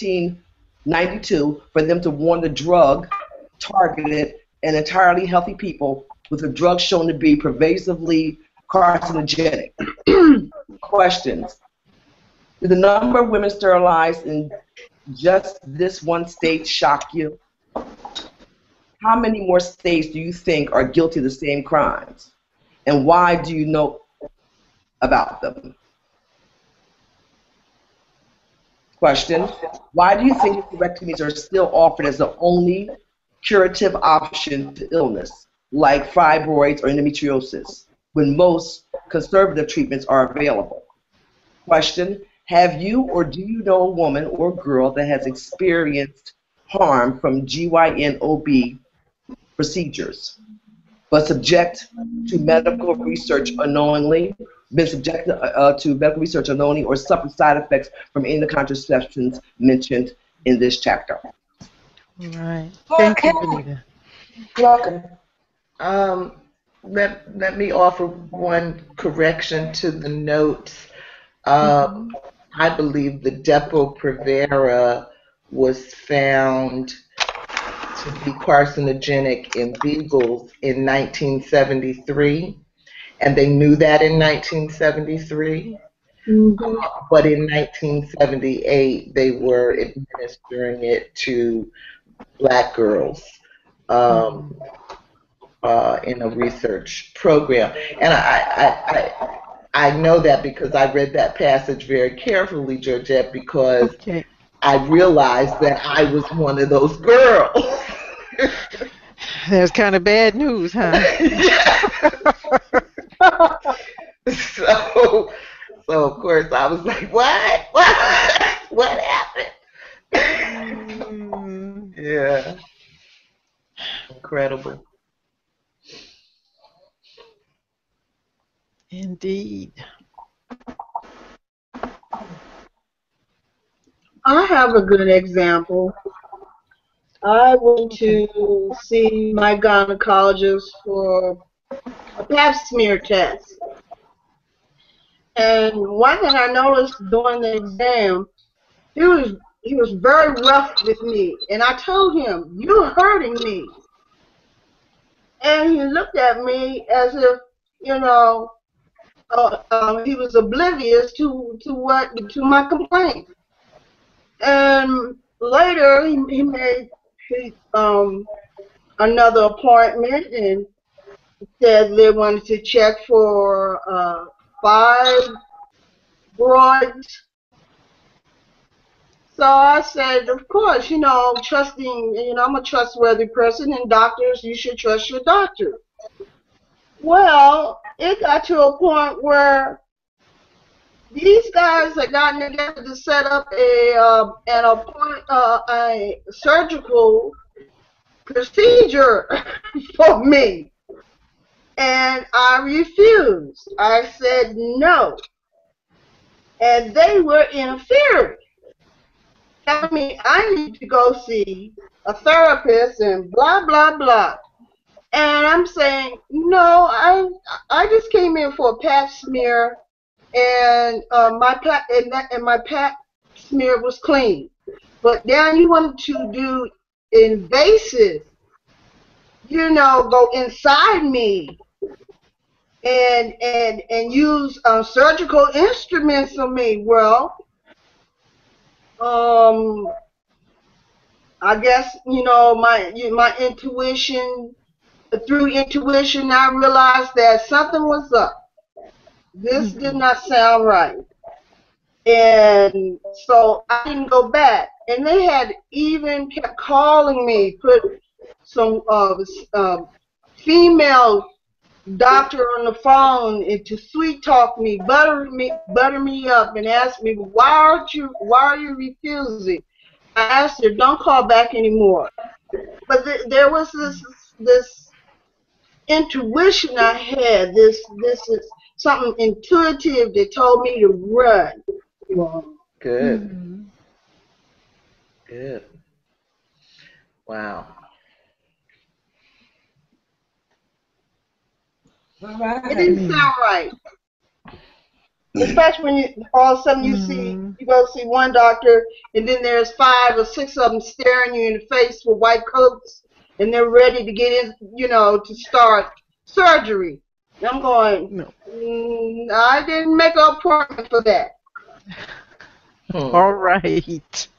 S4: 1992 for them to warn the drug targeted an entirely healthy people, with the drug shown to be pervasively carcinogenic. Questions. Did the number of women sterilized in just this one state shock you? How many more states do you think are guilty of the same crimes? And why do you know about them? Question. Why do you think hysterectomies are still offered as the only curative option to illness, like fibroids or endometriosis, when most conservative treatments are available? Question. Have you or do you know a woman or girl that has experienced harm from GYN-OB procedures, but been subjected to medical research unknowingly, or suffered side effects from any of the contraceptions mentioned in this chapter?
S2: All right. Thank you, Venita.
S3: Welcome.
S1: Let me offer one correction to the notes. I believe the Depo-Provera was found to be carcinogenic in beagles in 1973, and they knew that in 1973. But in 1978, they were administering it to black girls in a research program. And I know that because I read that passage very carefully, Georgette, because
S2: Okay.
S1: I realized that I was one of those girls.
S2: That's kind of bad news, huh?
S1: So of course I was like, what happened? Yeah, incredible.
S2: Indeed.
S3: I have a good example. I went to see my gynecologist for a pap smear test. And one thing I noticed during the exam, he was very rough with me. And I told him, "You're hurting me." And he looked at me as if, you know, he was oblivious to my complaint. And later he made another appointment and said they wanted to check for 5 broads. So I said, of course, trusting, I'm a trustworthy person, and doctors, you should trust your doctor. Well, it got to a point where these guys had gotten together to set up a surgical procedure for me, and I refused. I said no, and they were interfering. Telling me I need to go see a therapist and blah blah blah. And I'm saying, no, I just came in for a pap smear, and my pap smear was clean. But now you want to do invasive, go inside me and use surgical instruments on me. Well, I guess my intuition. Through intuition, I realized that something was up. This did not sound right. And so I didn't go back. And they had even kept calling me, put some female doctor on the phone and to sweet talk me, butter me up, and ask me, why are you refusing? I asked her, don't call back anymore. But there was this intuition I had. This is something intuitive that told me to run.
S1: Good. Good. Wow.
S4: All right.
S3: It didn't sound right. Especially when all of a sudden you go see one doctor, and then there's 5 or 6 of them staring you in the face with white coats, and they're ready to get in, to start surgery. And I'm going, I didn't make an appointment for that.
S2: All right.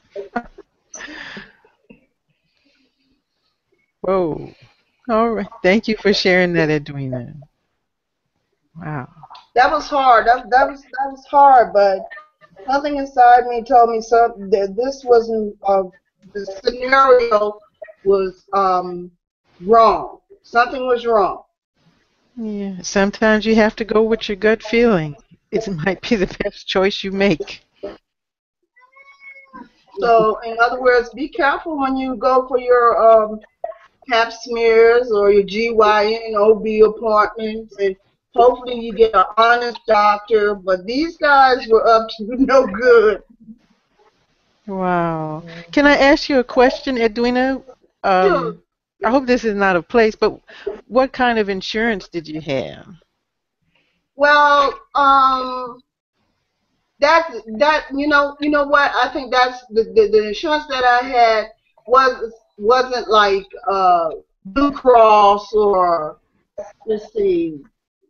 S2: Whoa. All right. Thank you for sharing that, Edwina. Wow.
S3: That was hard. That was hard, but something inside me told me that this wasn't the scenario was wrong. Something was wrong.
S2: Yeah. Sometimes you have to go with your gut feeling. It might be the best choice you make.
S3: So, in other words, be careful when you go for your pap smears or your GYN OB appointments, and hopefully you get an honest doctor. But these guys were up to no good.
S2: Wow. Can I ask you a question, Edwina?
S3: Sure.
S2: I hope this is not a place, but what kind of insurance did you have?
S3: Well, that you know what, I think that's the insurance that I had was wasn't like Blue Cross or, let's see,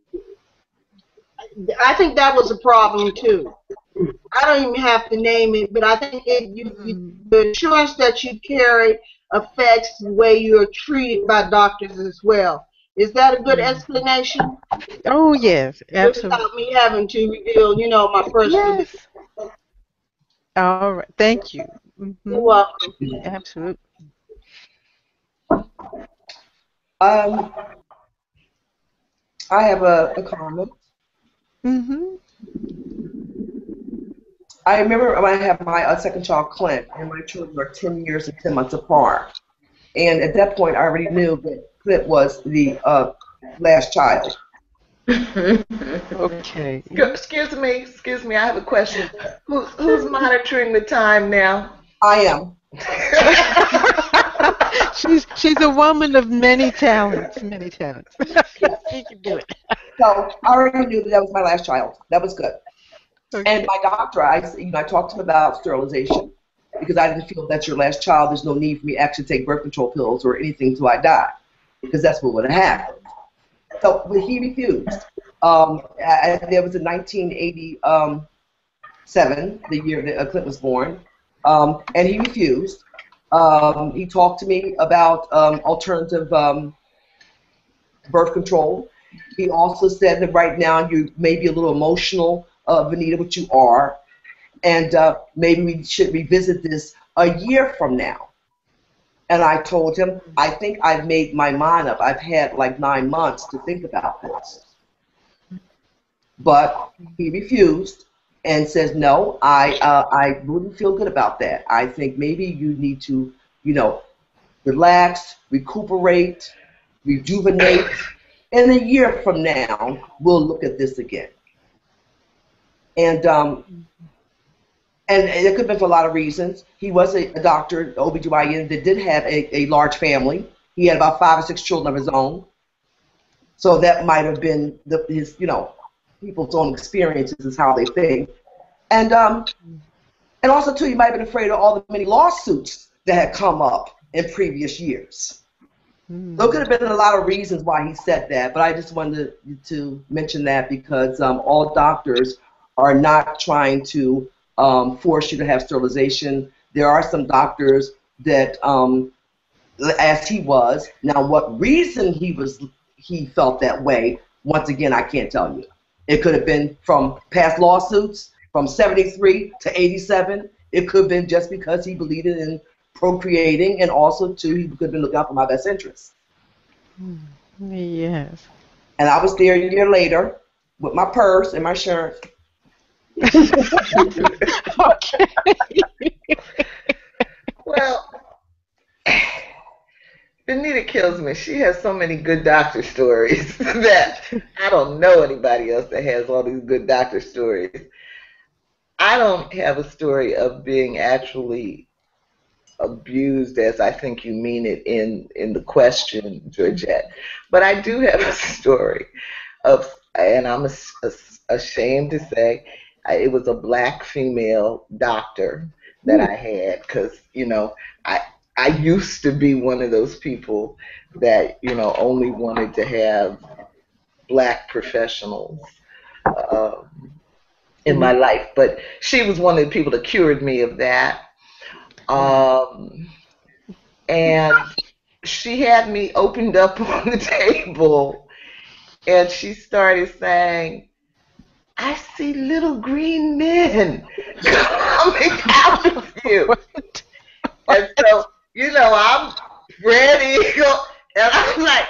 S3: I think that was a problem too. I don't even have to name it, but I think the insurance that you carry affects the way you're treated by doctors as well. Is that a good explanation?
S2: Oh, yes, absolutely.
S3: Without me having to reveal, my personal business.
S2: Yes. All right. Thank you.
S3: You're welcome.
S2: Absolutely.
S4: I have a comment.
S2: Mm-hmm.
S4: I remember when I had my second child, Clint, and my children are 10 years and 10 months apart. And at that point, I already knew that Clint was the last child.
S2: Okay.
S1: Excuse me, I have a question. Who's monitoring the time now?
S4: I am.
S2: she's a woman of many talents, many talents. She can do it.
S4: So I already knew that was my last child. That was good.
S2: Okay.
S4: And my doctor, I talked to him about sterilization because I didn't feel that's your last child. There's no need for me to actually take birth control pills or anything until I die, because that's what would have happened. So, but he refused. There was in 1987, the year that Clint was born, and he refused. He talked to me about alternative birth control. He also said that right now you may be a little emotional, Venita, which you are, and maybe we should revisit this a year from now. And I told him, I think I've made my mind up. I've had like 9 months to think about this. But he refused and says, no, I wouldn't feel good about that. I think maybe you need to, relax, recuperate, rejuvenate. And a year from now, we'll look at this again. And it could have been for a lot of reasons. He was a doctor, OBGYN, that did have a large family. He had about 5 or 6 children of his own. So that might have been his, people's own experiences is how they think. And also, too, he might have been afraid of all the many lawsuits that had come up in previous years. There could have been a lot of reasons why he said that, but I just wanted to mention that because all doctors are not trying to force you to have sterilization. There are some doctors that, as he was, now what reason he felt that way, once again, I can't tell you. It could have been from past lawsuits, from 73 to 87. It could have been just because he believed in procreating, and also, too, he could have been looking out for my best interests.
S2: Yes.
S4: And I was there a year later with my purse and my shirt.
S2: Okay.
S1: Well, Venita kills me. She has so many good doctor stories that I don't know anybody else that has all these good doctor stories. I don't have a story of being actually abused as I think you mean it in the question, Georgette. But I do have a story of, and I'm ashamed to say, it was a black female doctor that I had, because I used to be one of those people that only wanted to have black professionals in my life, but she was one of the people that cured me of that. And she had me opened up on the table, and she started saying, I see little green men coming out of you. And so, I'm ready to go, and I'm like,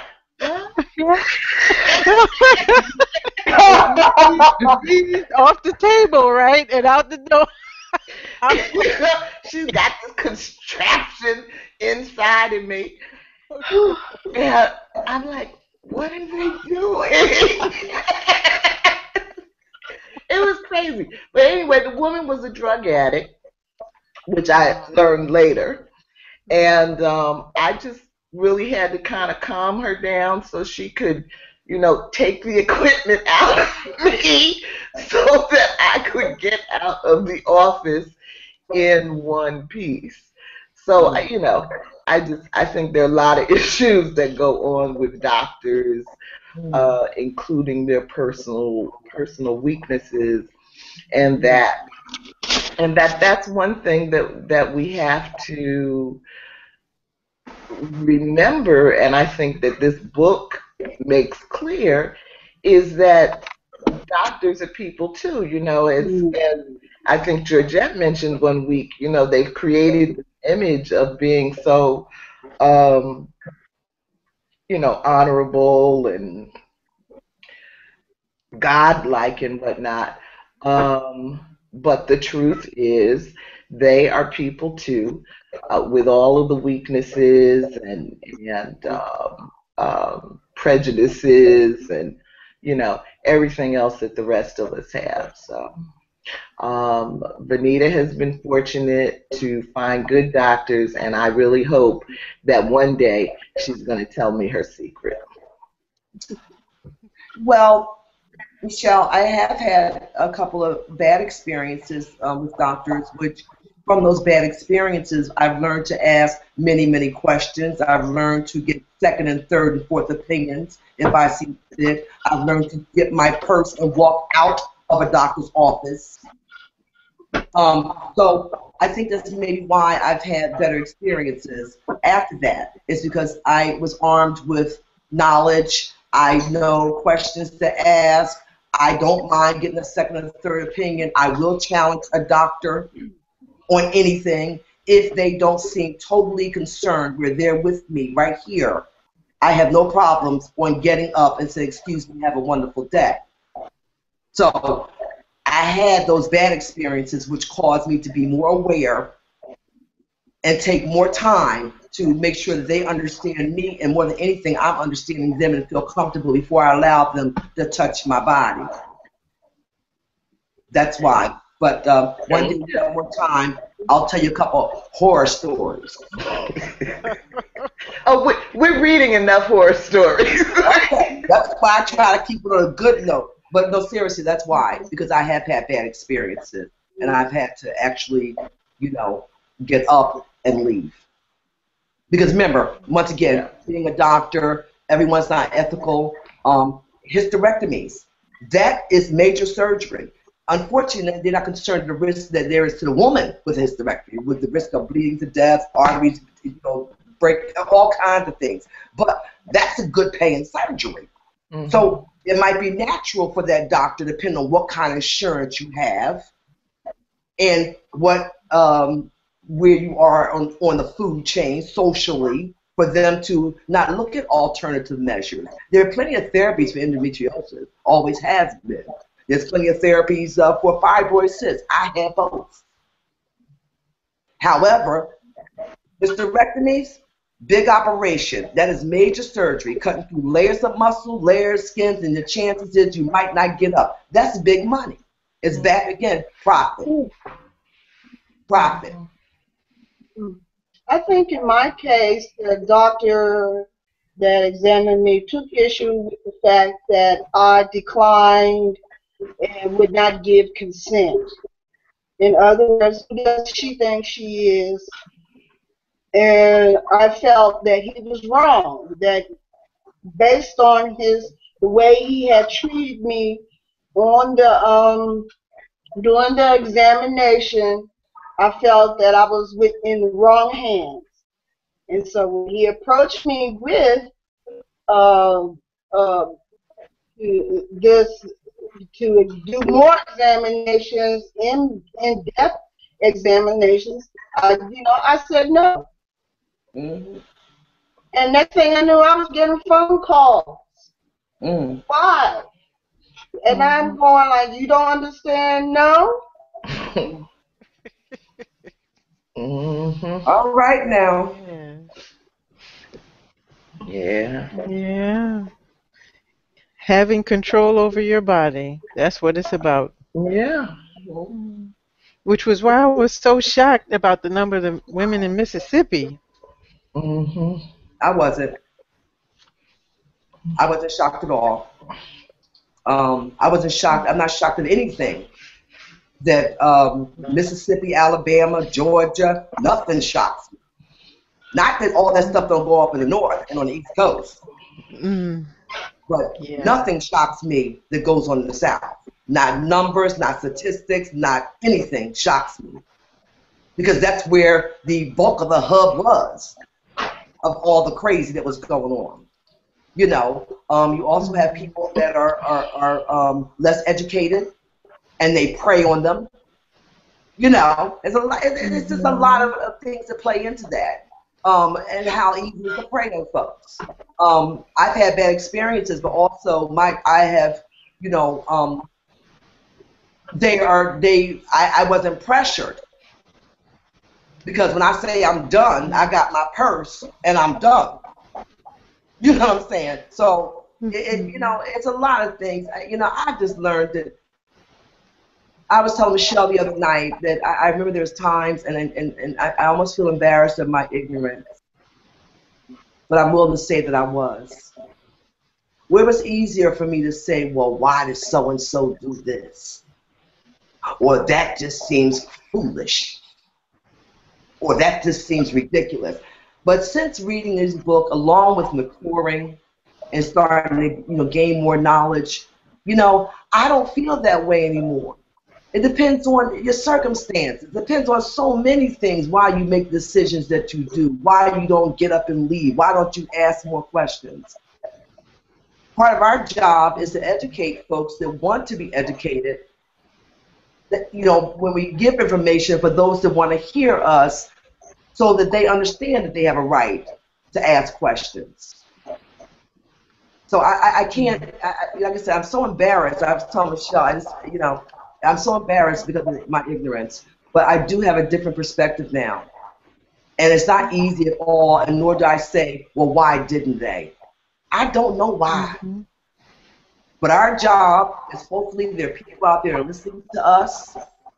S2: off the table, right? And out the door.
S1: She's got this contraption inside of me. And I'm like, what are they doing? It was crazy. But anyway, the woman was a drug addict, which I learned later. And I just really had to kind of calm her down so she could, take the equipment out of me so that I could get out of the office in one piece. So, I think there are a lot of issues that go on with doctors, including their personal weaknesses, and that's one thing that we have to remember, and I think that this book makes clear, is that doctors are people too. As I think Georgette mentioned one week, they've created this image of being so, um, honorable and godlike and whatnot. But the truth is, they are people too, with all of the weaknesses and prejudices and everything else that the rest of us have. So. Venita has been fortunate to find good doctors, and I really hope that one day she's going to tell me her secret.
S4: Well, Michelle, I have had a couple of bad experiences with doctors, which from those bad experiences, I've learned to ask many, many questions. I've learned to get second and third and fourth opinions if I see fit. I've learned to get my purse and walk out of a doctor's office. So I think that's maybe why I've had better experiences after that. It's because I was armed with knowledge. I know questions to ask. I don't mind getting a second or third opinion. I will challenge a doctor on anything if they don't seem totally concerned. We're there with me right here. I have no problems on getting up and saying, excuse me, have a wonderful day. So I had those bad experiences which caused me to be more aware and take more time to make sure that they understand me, and more than anything, I'm understanding them and feel comfortable before I allow them to touch my body. That's why. But one day we have more time, I'll tell you a couple horror stories.
S1: Oh, we're reading enough horror stories.
S4: Okay, that's why I try to keep it on a good note. But no, seriously, that's why. Because I have had bad experiences, and I've had to actually, get up and leave. Because remember, once again, being a doctor, everyone's not ethical. Hysterectomies, that is major surgery. Unfortunately, they're not concerned with the risk that there is to the woman with a hysterectomy, with the risk of bleeding to death, arteries, break, all kinds of things. But that's a good paying surgery. Mm-hmm. So it might be natural for that doctor, depending on what kind of insurance you have and what where you are on the food chain socially, for them to not look at alternative measures. There are plenty of therapies for endometriosis, always has been. There's plenty of therapies for fibroid cysts. I have both. However, hysterectomies, big operation. That is major surgery, cutting through layers of muscle, layers of skin, and the chances is you might not get up. That's big money. It's back again, profit. Profit.
S3: I think in my case, the doctor that examined me took issue with the fact that I declined and would not give consent. In other words, who does she think she is? And I felt that he was wrong, that based on the way he had treated me on the during the examination, I felt that I was in the wrong hands. And so when he approached me with to do more examinations, in-depth examinations, I said no. Mm-hmm. And next thing I knew, I was getting phone calls. Mm. Why? And I'm going like, you don't understand? No.
S4: Mm-hmm. All right now.
S2: Yeah. Having control over your body. That's what it's about.
S1: Yeah.
S2: Which was why I was so shocked about the number of the women in Mississippi.
S4: Mm-hmm. I wasn't shocked at all. I wasn't shocked. I'm not shocked at anything. That Mississippi, Alabama, Georgia, nothing shocks me. Not that all that stuff don't go up in the North and on the East Coast, but nothing shocks me that goes on in the South. Not numbers, not statistics, not anything shocks me. Because that's where the bulk of the hub was of all the crazy that was going on. You know, you also have people that are less educated, and they prey on them. You know, it's just a lot of things that play into that, and how easy it is to prey on folks. I've had bad experiences, but also I have, you know, I wasn't pressured. Because when I say I'm done, I got my purse and I'm done. You know what I'm saying? So, you know, it's a lot of things. You know, I just learned that. I was telling Michelle the other night that I remember there was times, and I almost feel embarrassed of my ignorance. But I'm willing to say that I was. Where it was easier for me to say, well, why does so-and-so do this? Or that just seems foolish. Or that just seems ridiculous. But since reading this book, along with maturing and starting to, you know, gain more knowledge, you know, I don't feel that way anymore. It depends on your circumstances. It depends on so many things why you make decisions that you do, why you don't get up and leave, why don't you ask more questions. Part of our job is to educate folks that want to be educated. That, you know, when we give information for those that want to hear us, so that they understand that they have a right to ask questions. So I can't, like I said, I'm so embarrassed. I was telling Michelle, you know, I'm so embarrassed because of my ignorance, but I do have a different perspective now. And it's not easy at all, and nor do I say, well, why didn't they? I don't know why. But our job is, hopefully there are people out there listening to us,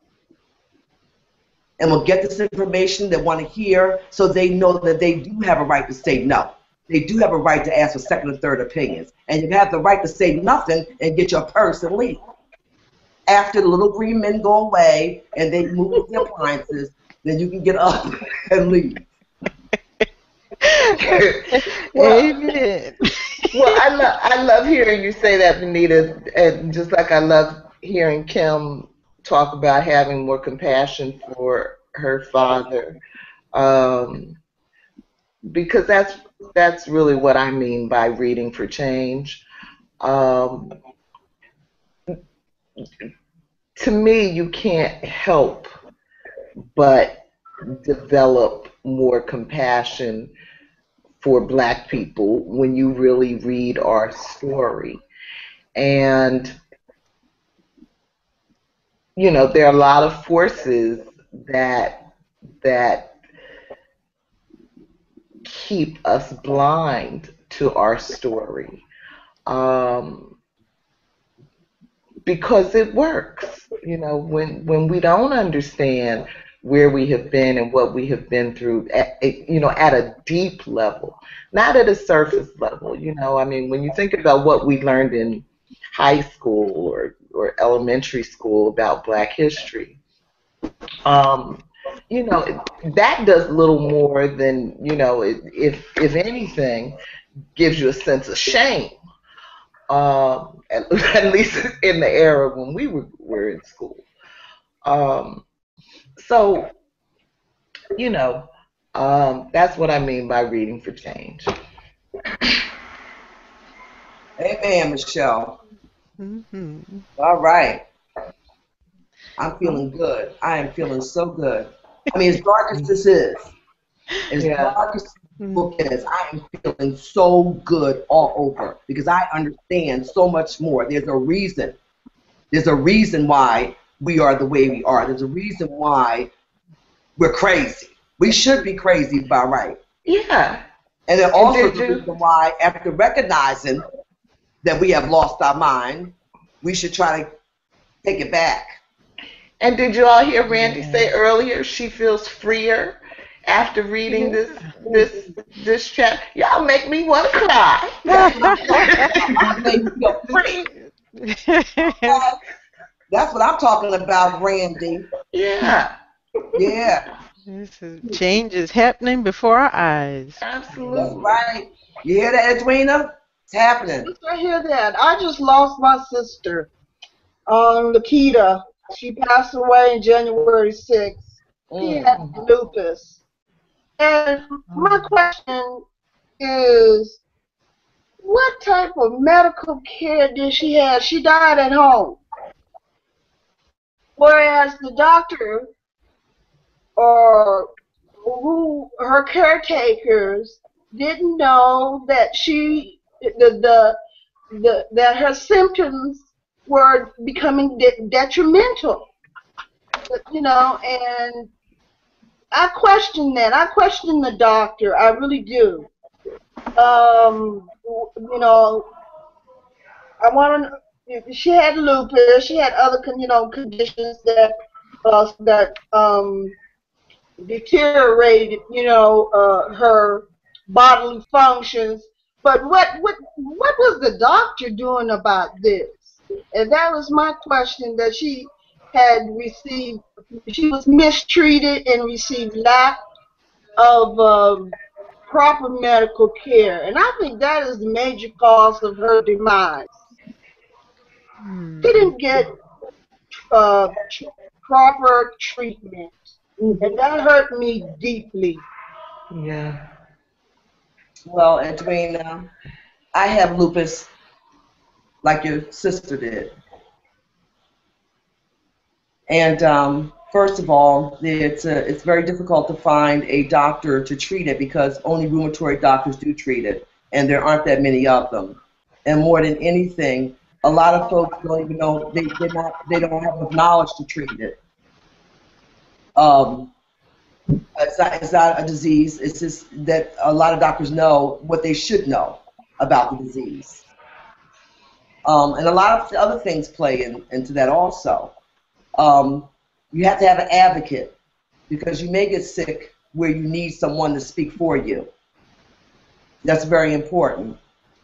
S4: and we'll get this information they want to hear, so they know that they do have a right to say no. They do have a right to ask for second and third opinions. And you have the right to say nothing and get your purse and leave. After the little green men go away and they move the appliances, then you can get up and leave.
S2: Amen.
S1: Well, I love hearing you say that, Venita, and just like I love hearing Kim talk about having more compassion for her father, because that's really what I mean by reading for change. To me, you can't help but develop more compassion for Black people when you really read our story. And, you know, there are a lot of forces that keep us blind to our story, because it works. You know, when we don't understand where we have been and what we have been through, you know, at a deep level, not at a surface level. You know, I mean, when you think about what we learned in high school or elementary school about Black history, you know, that does little more than, you know, if anything, gives you a sense of shame. At least in the era when we were in school. So, you know, that's what I mean by reading for change.
S4: Amen, Michelle. All right. I'm feeling good. I am feeling so good. I mean, as dark as this is, as dark as this book is, I am feeling so good all over because I understand so much more. There's a reason. There's a reason why we are the way we are. There's a reason why we're crazy. We should be crazy by right.
S1: Yeah.
S4: And then also the reason why, after recognizing that we have lost our mind, we should try to take it back.
S1: And did you all hear Randie say earlier she feels freer after reading this chapter? Y'all make me want to cry.
S4: That's what I'm talking about, Randie.
S1: Yeah.
S4: Yeah.
S2: This is, change is happening before our eyes.
S4: That's
S1: Absolutely.
S4: right. You hear that, Edwina? It's happening.
S3: Yes, I hear that. I just lost my sister, Lakita. She passed away on January 6th. She had
S1: Mm.
S3: lupus. And my
S2: Oh.
S3: question is, what type of medical care did she have? She died at home. Whereas the doctor or who her caretakers didn't know that that her symptoms were becoming detrimental, and I question that. I question the doctor. I really do. You know, I want to. She had lupus. She had other, conditions that deteriorated, her bodily functions. But what was the doctor doing about this? And that was my question. That she was mistreated and received lack of proper medical care, and I think that is the major cause of her demise. She
S2: Hmm.
S3: didn't get proper treatment, and that hurt me deeply.
S1: Yeah.
S4: Well, Edwina, I have lupus like your sister did. And first of all, it's very difficult to find a doctor to treat it because only rheumatoid doctors do treat it, and there aren't that many of them. And more than anything, a lot of folks don't even know they don't have enough knowledge to treat it. Um, it's not a disease. It's just that a lot of doctors know what they should know about the disease. And a lot of other things play into that also. Um, you have to have an advocate because you may get sick where you need someone to speak for you. That's very important.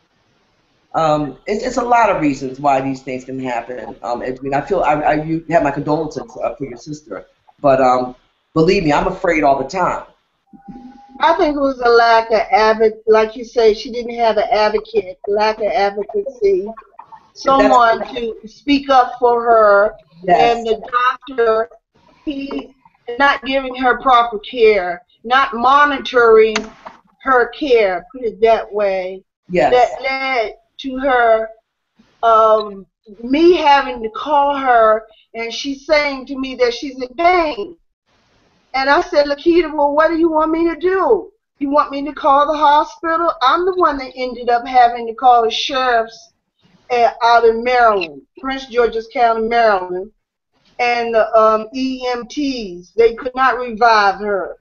S4: It's a lot of reasons why these things can happen. Edwin, you have my condolences for your sister, but believe me, I'm afraid all the time.
S3: I think it was a lack of like you say, she didn't have an advocate, lack of advocacy,
S4: That's
S3: someone to speak up for her, and
S4: yes,
S3: the doctor, he not giving her proper care, not monitoring her care, put it that way, that
S4: yes.
S3: led to her, um, me having to call her, and she's saying to me that she's in pain. And I said, Lakita, well, what do you want me to do? You want me to call the hospital? I'm the one that ended up having to call the sheriff's out in Maryland, Prince George's County, Maryland, and the EMTs. They could not revive her.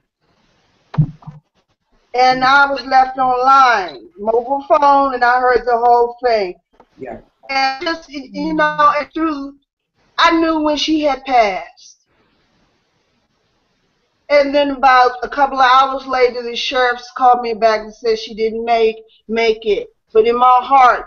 S3: And I was left online, mobile phone, and I heard the whole thing.
S4: Yeah.
S3: And just, I knew when she had passed. And then about a couple of hours later, the sheriffs called me back and said she didn't make it. But in my heart,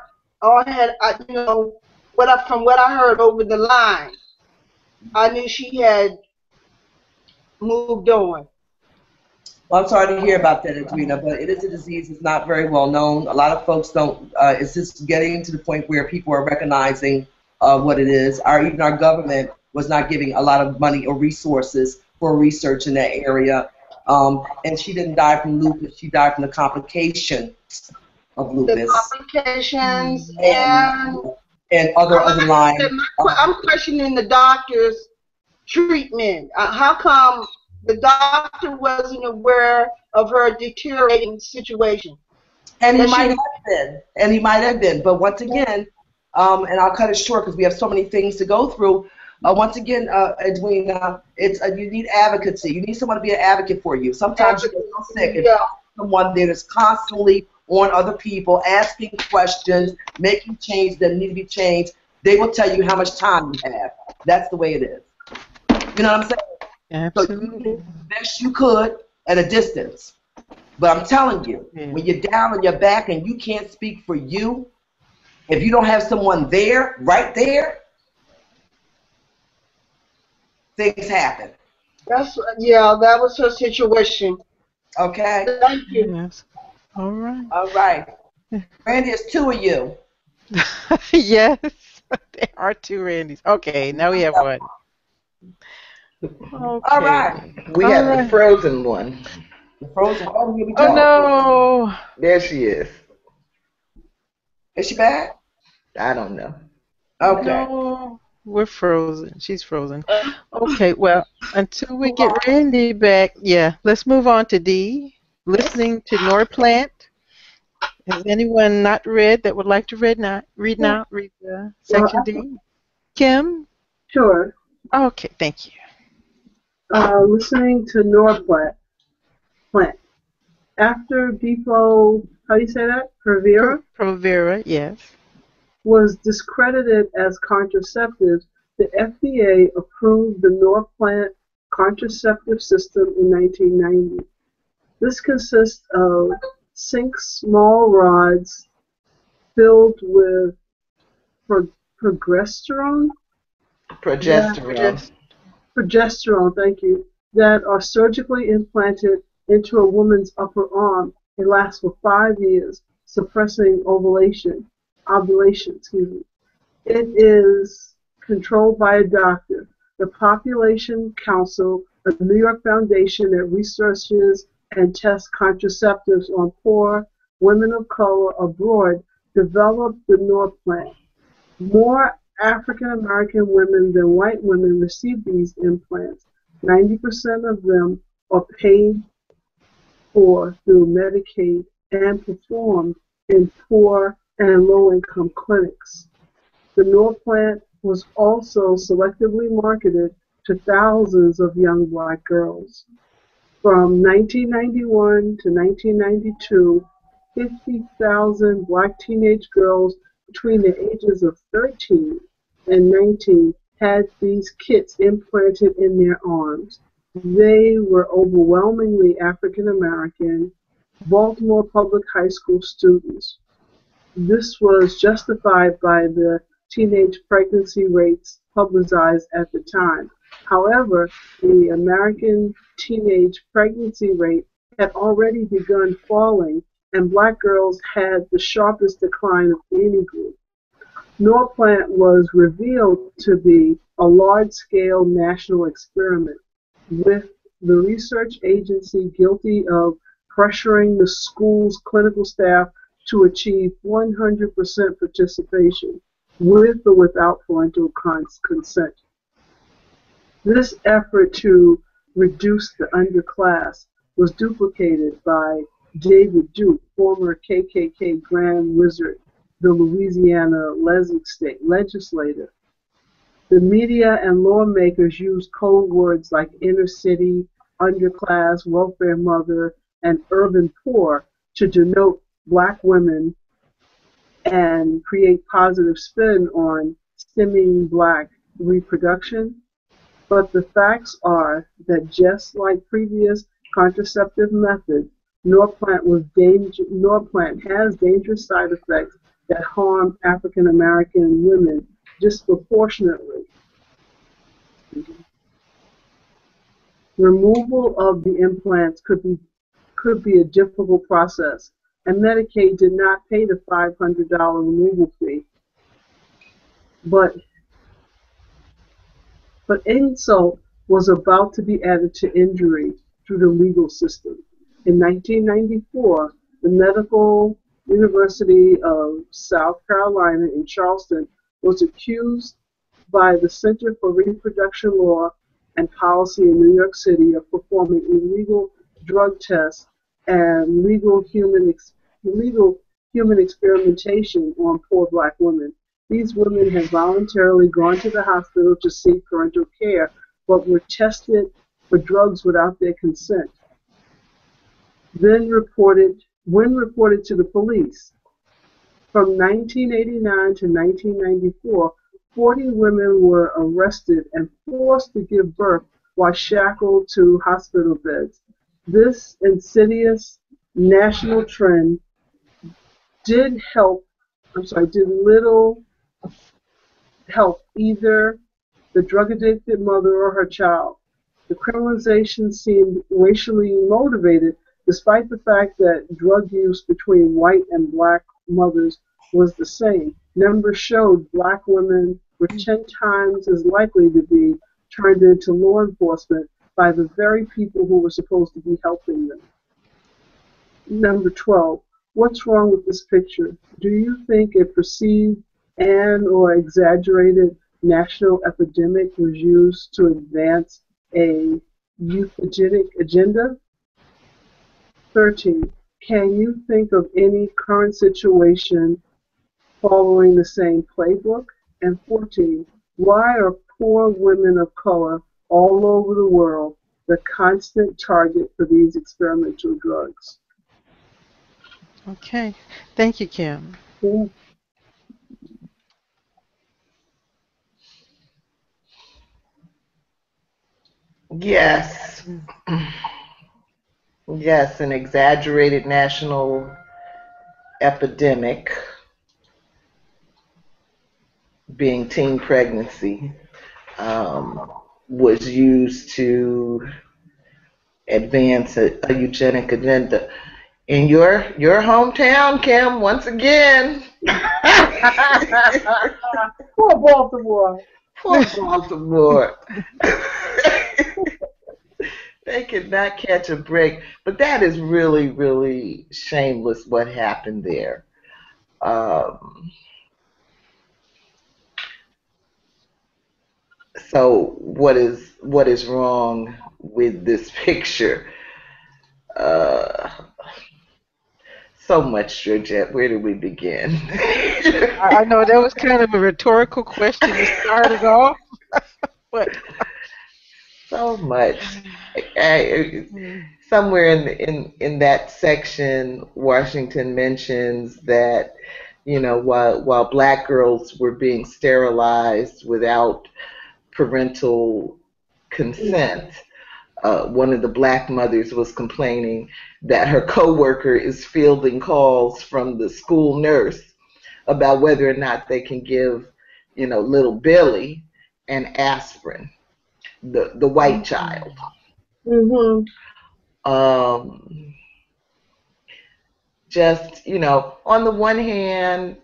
S3: from what I heard over the line, I knew she had moved on.
S4: Well, I'm sorry to hear about that, Edwina, but it is a disease that's not very well known. A lot of folks don't. It's just getting to the point where people are recognizing what it is. Even our government was not giving a lot of money or resources for research in that area. And she didn't die from lupus. She died from the complications of lupus.
S3: The complications
S4: and other lines.
S3: I'm questioning the doctor's treatment. How come the doctor wasn't aware of her deteriorating situation?
S4: And he might have been. But once again, and I'll cut it short because we have so many things to go through. Once again, Edwina, you need advocacy. You need someone to be an advocate for you. Sometimes you get so sick. If someone that is constantly on other people, asking questions, making changes that need to be changed, they will tell you how much time you have. That's the way it is. You know what I'm saying?
S2: Absolutely.
S4: So you did the best you could at a distance. But I'm telling you, when you're down on your back and you can't speak for you, if you don't have someone there, right there, things happen.
S3: That was her situation.
S4: Okay.
S3: Thank you.
S2: Yes. All right.
S4: All right. Randie, it's two of you.
S2: Yes. There are two Randys. Okay, now we have one.
S4: All right.
S2: Okay.
S1: We
S2: All
S1: have the
S2: right.
S1: frozen one.
S4: The frozen. Oh, here we
S2: Oh
S4: go.
S2: no.
S1: There she is.
S4: Is she back?
S1: I don't know.
S4: Okay.
S2: No. We're frozen. She's frozen. Okay, well, until we get Randy back, yeah, let's move on to D. Listening to Norplant. Has anyone not read that would like to read section
S6: Well,
S2: D? Kim?
S6: sure.
S2: Okay, thank you.
S6: Listening to Norplant. Plant. After Defoe, how do you say that?
S2: Provera, yes.
S6: Was discredited as contraceptives, the FDA approved the Norplant contraceptive system in 1990. This consists of 6 small rods filled with progesterone,
S1: Progesterone.
S6: progesterone, thank you, that are surgically implanted into a woman's upper arm. It lasts for 5 years, suppressing ovulation. It is controlled by a doctor. The Population Council, a New York foundation that researches and tests contraceptives on poor women of color abroad, developed the Norplant. More African American women than white women receive these implants. 90% of them are paid for through Medicaid and performed in poor and low-income clinics. The Norplant was also selectively marketed to thousands of young black girls. From 1991 to 1992, 50,000 black teenage girls between the ages of 13 and 19 had these kits implanted in their arms. They were overwhelmingly African American, Baltimore public high school students. This was justified by the teenage pregnancy rates publicized at the time. However, the American teenage pregnancy rate had already begun falling, and black girls had the sharpest decline of any group. Norplant was revealed to be a large-scale national experiment, with the research agency guilty of pressuring the school's clinical staff to achieve 100% participation, with or without parental consent. This effort to reduce the underclass was duplicated by David Duke, former KKK Grand Wizard, the Louisiana legislator. The media and lawmakers used code words like inner city, underclass, welfare mother, and urban poor to denote black women and create positive spin on stemming black reproduction. But the facts are that just like previous contraceptive methods, Norplant has dangerous side effects that harm African American women disproportionately. Removal of the implants could be a difficult process, and Medicaid did not pay the $500 removal fee. But insult was about to be added to injury through the legal system. In 1994, the Medical University of South Carolina in Charleston was accused by the Center for Reproduction Law and Policy in New York City of performing illegal drug tests and illegal human experimentation on poor black women. These women had voluntarily gone to the hospital to seek parental care, but were tested for drugs without their consent. When reported to the police. From 1989 to 1994, 40 women were arrested and forced to give birth while shackled to hospital beds. This insidious national trend did little help either the drug addicted mother or her child. The criminalization seemed racially motivated, despite the fact that drug use between white and black mothers was the same. Numbers showed black women were 10 times as likely to be turned into law enforcement by the very people who were supposed to be helping them. Number 12. What's wrong with this picture? Do you think a perceived and or exaggerated national epidemic was used to advance a eugenic agenda? 13. Can you think of any current situation following the same playbook? And 14. Why are poor women of color all over the world the constant target for these experimental drugs?
S2: Okay. Thank you, Kim.
S6: Yeah.
S1: Yes. Yes, an exaggerated national epidemic being teen pregnancy was used to advance a eugenic agenda. In your hometown, Kim, once again.
S6: Poor Baltimore.
S1: Poor Baltimore. They could not catch a break. But that is really, really shameless what happened there. So what is wrong with this picture? So much, Georgette. Where do we begin?
S2: I know that was kind of a rhetorical question to start it off. But
S1: so much. Somewhere in that section, Washington mentions that, you know, while black girls were being sterilized without parental consent, one of the black mothers was complaining that her coworker is fielding calls from the school nurse about whether or not they can give, you know, little Billy an aspirin, the white child.
S6: Mm-hmm.
S1: Just, you know, on the one hand,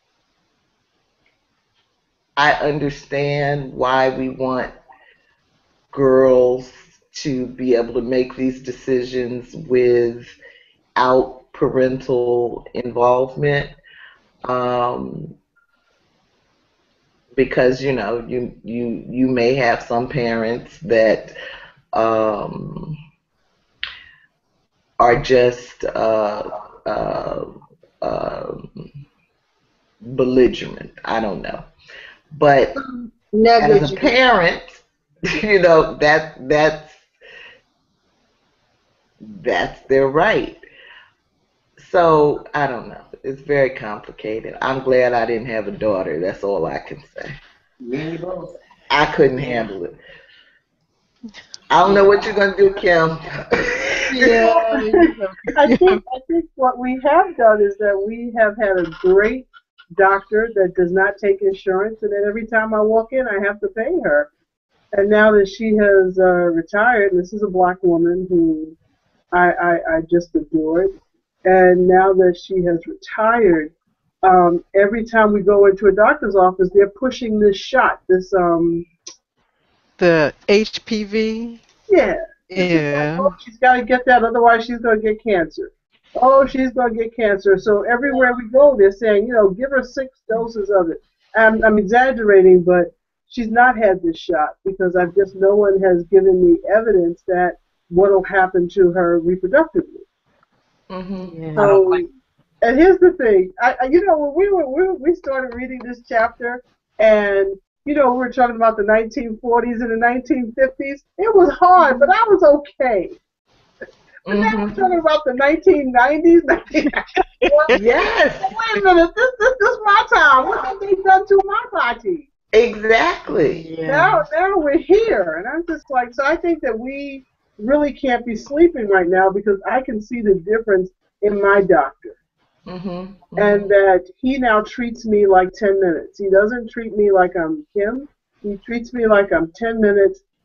S1: I understand why we want girls to be able to make these decisions without parental involvement, because, you know, you may have some parents that are just belligerent. I don't know, but as a parent, you know, that's their right. So I don't know. It's very complicated. I'm glad I didn't have a daughter. That's all I can say. I couldn't handle it. I don't know what you're gonna do, Kim.
S6: Yeah, I think what we have done is that we have had a great doctor that does not take insurance, and then every time I walk in, I have to pay her. And now that she has retired, and this is a black woman who I just adored, and now that she has retired, every time we go into a doctor's office, they're pushing this shot, this
S2: the HPV.
S6: Yeah.
S2: Yeah.
S6: Oh, she's got to get that, otherwise she's going to get cancer. Oh, she's going to get cancer. So everywhere we go, they're saying, you know, give her 6 doses of it. I'm exaggerating, but she's not had this shot because no one has given me evidence that what will happen to her reproductively.
S1: Mm-hmm.
S2: Yeah.
S6: So, and here's the thing, you know, when we started reading this chapter, and you know, we were talking about the 1940s and the 1950s. It was hard, but I was okay. But now we're talking about the 1990s.
S1: Yes.
S6: Wait a minute, this is my time. What have they done to my party?
S1: Exactly.
S6: Yeah. Now we're here, and I'm just like, so I think that we really can't be sleeping right now because I can see the difference in my doctor.
S1: Mm-hmm. Mm-hmm.
S6: And that he now treats me like 10 minutes. He doesn't treat me like I'm Kim. He treats me like I'm 10 minutes,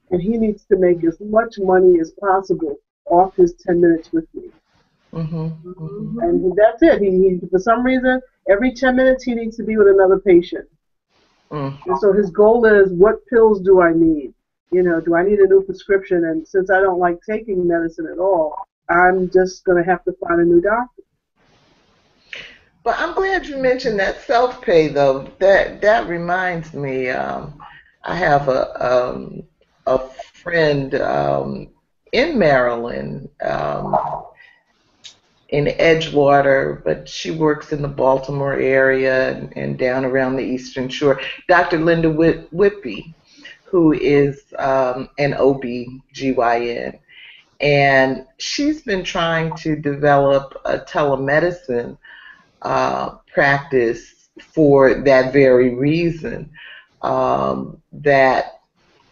S6: and he needs to make as much money as possible off his 10 minutes with me. And that's it. He for some reason, every 10 minutes he needs to be with another patient. And so his goal is, what pills do I need? You know, do I need a new prescription? And since I don't like taking medicine at all, I'm just going to have to find a new doctor.
S1: But I'm glad you mentioned that self-pay, though. That reminds me. I have a friend in Maryland, in Edgewater, but she works in the Baltimore area and down around the Eastern Shore. Dr. Linda Whippy, who is an OB/GYN, and she's been trying to develop a telemedicine practice for that very reason, that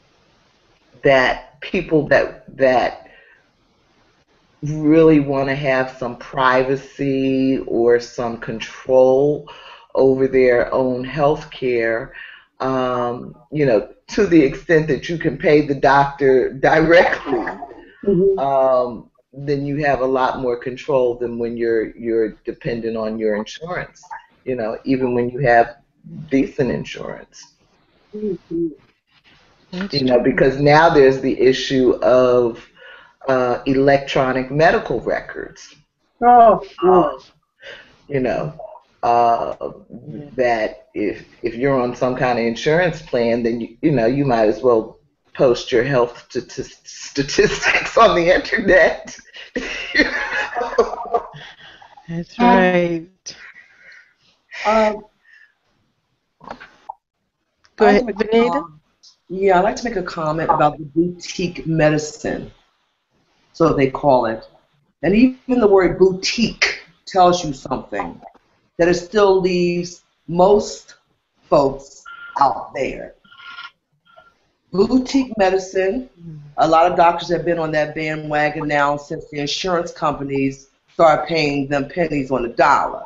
S1: people that really want to have some privacy or some control over their own health care, you know, to the extent that you can pay the doctor directly, then you have a lot more control than when you're dependent on your insurance, you know, even when you have decent insurance. You know, because now there's the issue of electronic medical records. You know, that if you're on some kind of insurance plan, then you know you might as well post your health statistics on the internet.
S2: That's right. Go ahead, Venita.
S4: Yeah, I'd like to make a comment about the boutique medicine, so they call it. And even the word boutique tells you something, that it still leaves most folks out there. Boutique medicine, a lot of doctors have been on that bandwagon now since the insurance companies started paying them pennies on the dollar.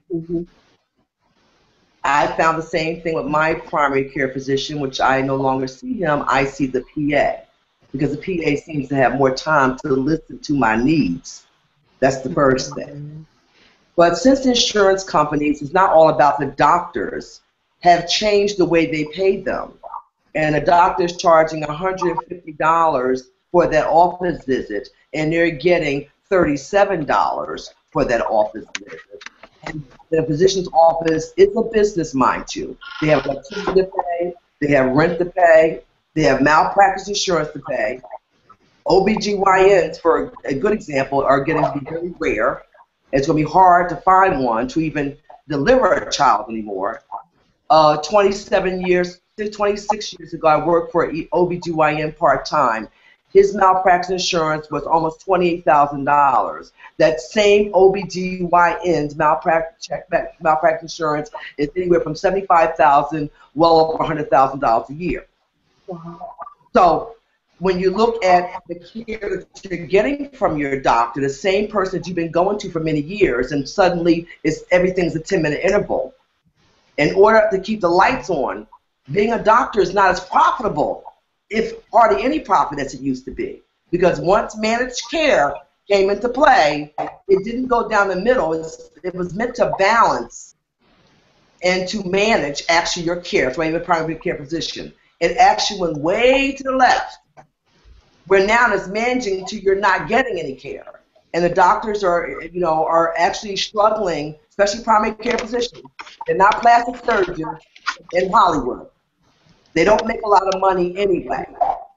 S4: I found the same thing with my primary care physician, which I no longer see him. I see the PA, because the PA seems to have more time to listen to my needs. That's the first thing. But since insurance companies, it's not all about the doctors, have changed the way they pay them. And a doctor's charging $150 for that office visit, and they're getting $37 for that office visit. And the physician's office is a business, mind you. They have electricity to pay, they have rent to pay, they have malpractice insurance to pay. OB/GYNs, for a good example, are getting to be very rare. It's going to be hard to find one to even deliver a child anymore. 26 years ago, I worked for OB/GYN part-time. His malpractice insurance was almost $28,000. That same OB/GYN's malpractice insurance is anywhere from $75,000, well over $100,000 a year. So when you look at the care that you're getting from your doctor, the same person that you've been going to for many years, and suddenly everything's a 10-minute interval. In order to keep the lights on, being a doctor is not as profitable, if hardly any profit as it used to be. Because once managed care came into play, it didn't go down the middle. It was meant to balance and to manage actually your care. That's why you have a primary care physician. It actually went way to the left, where now it's managing to you're not getting any care. And the doctors are actually struggling, especially primary care physicians. They're not plastic surgeons in Hollywood. They don't make a lot of money anyway.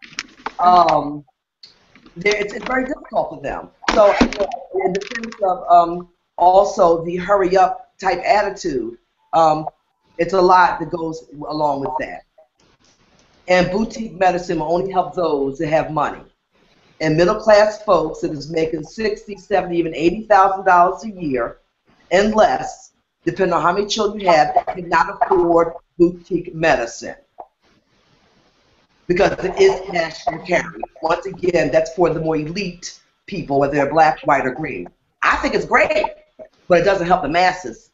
S4: It's very difficult for them. So in the sense of also the hurry up type attitude, it's a lot that goes along with that. And boutique medicine will only help those that have money. And middle class folks that is making $60,000, $70,000, even $80,000 a year and less, depending on how many children you have, cannot afford boutique medicine. Because it is cash and carry. Once again, that's for the more elite people, whether they're black, white, or green. I think it's great, but it doesn't help the masses.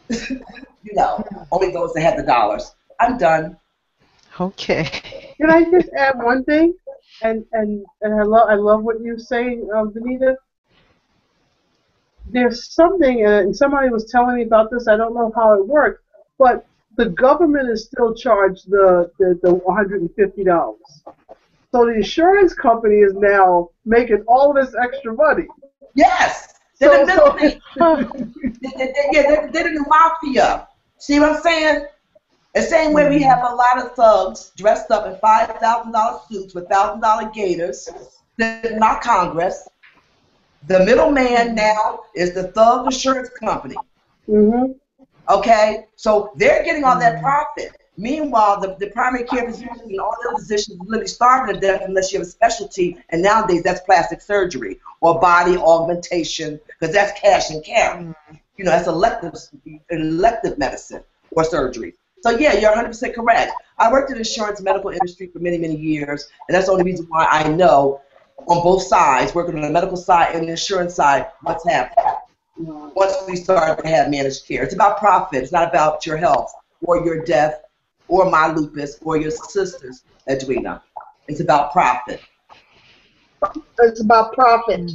S4: Only those that have the dollars. I'm done.
S2: Okay.
S6: Can I just add one thing? and I love what you're saying, Venita. There's something, and somebody was telling me about this. I don't know how it works, but the government is still charged the $150. So the insurance company is now making all this extra money.
S4: Yes, they're the middlemen. They're the mafia. See what I'm saying? The same way we have a lot of thugs dressed up in $5,000 suits with $1,000 gaiters, not Congress. The middleman now is the thug insurance company.
S6: Mm-hmm.
S4: Okay, so they're getting all that profit. Meanwhile, the primary care physicians and all the physicians literally starving to death unless you have a specialty. And nowadays, that's plastic surgery or body augmentation, because that's cash and carry. You know, that's elective medicine or surgery. So yeah, you're 100% correct. I worked in the insurance medical industry for many, many years, and that's the only reason why I know on both sides, working on the medical side and the insurance side, what's happening. Once we start to have managed care, it's about profit. It's not about your health or your death or my lupus or your sister's, Edwina. It's about profit.
S3: It's about profit.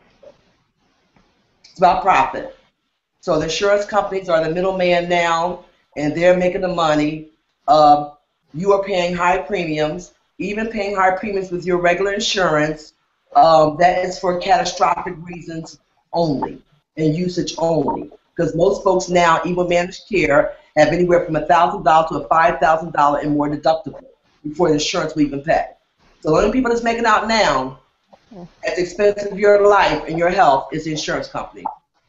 S4: It's about profit. So the insurance companies are the middleman now, and they're making the money. You are paying high premiums, even paying high premiums with your regular insurance. That is for catastrophic reasons only and usage only. Because most folks now, even managed care, have anywhere from $1,000 to a $5,000 and more deductible before the insurance will even pay. So the only people that's making out now at the expense of your life and your health is the insurance company.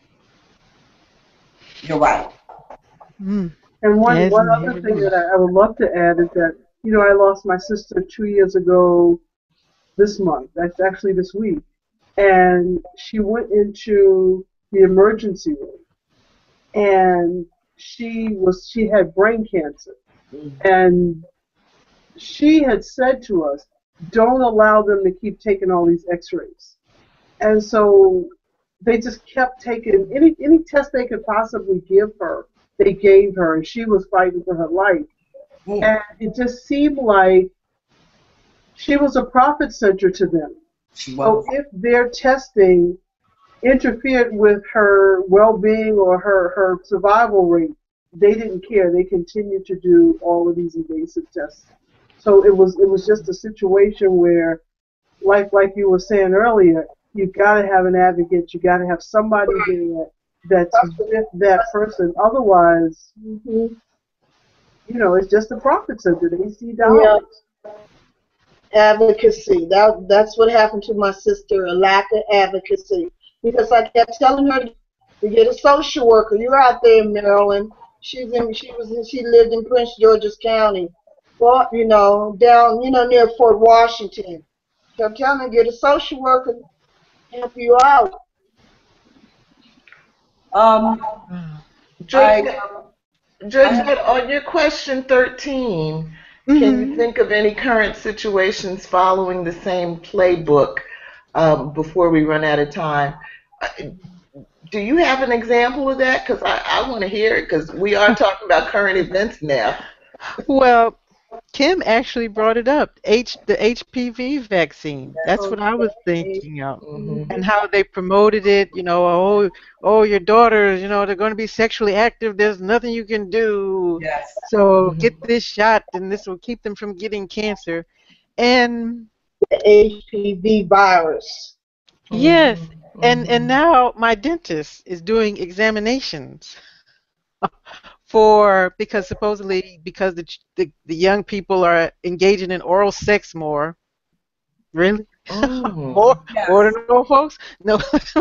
S4: You're right.
S6: And one other thing that I would love to add is that, you know, I lost my sister 2 years ago this month. That's actually this week. And she went into the emergency room. And she had brain cancer. And she had said to us, don't allow them to keep taking all these x-rays. And so they just kept taking any test they could possibly give her, they gave her, and she was fighting for her life. And it just seemed like she was a profit center to them. So if their testing interfered with her well-being or her survival rate, they didn't care. They continued to do all of these invasive tests. So it was just a situation where, like you were saying earlier, you got to have an advocate. You got to have somebody there that's with that person. Otherwise, you know, it's just a profit center. They see dollars.
S3: Yeah. Advocacy. That's what happened to my sister. A lack of advocacy. Because I kept telling her to get a social worker. You're out there in Maryland. She lived in Prince George's County. Well, you know, down, you know, near Fort Washington. Kept telling her, get a social worker, help you out.
S1: Georgette, on your question 13, can you think of any current situations following the same playbook before we run out of time? Do you have an example of that? Because I want to hear it, because we are talking about current events now.
S2: Well, Kim actually brought it up, the HPV vaccine. That's what I was thinking of. And how they promoted it, you know, oh, your daughters, you know, they're going to be sexually active. There's nothing you can do.
S4: Yes.
S2: So get this shot, and this will keep them from getting cancer. And
S3: the HPV virus.
S2: Yes. And now my dentist is doing examinations because supposedly because the young people are engaging in oral sex more. Really? More than old folks? No.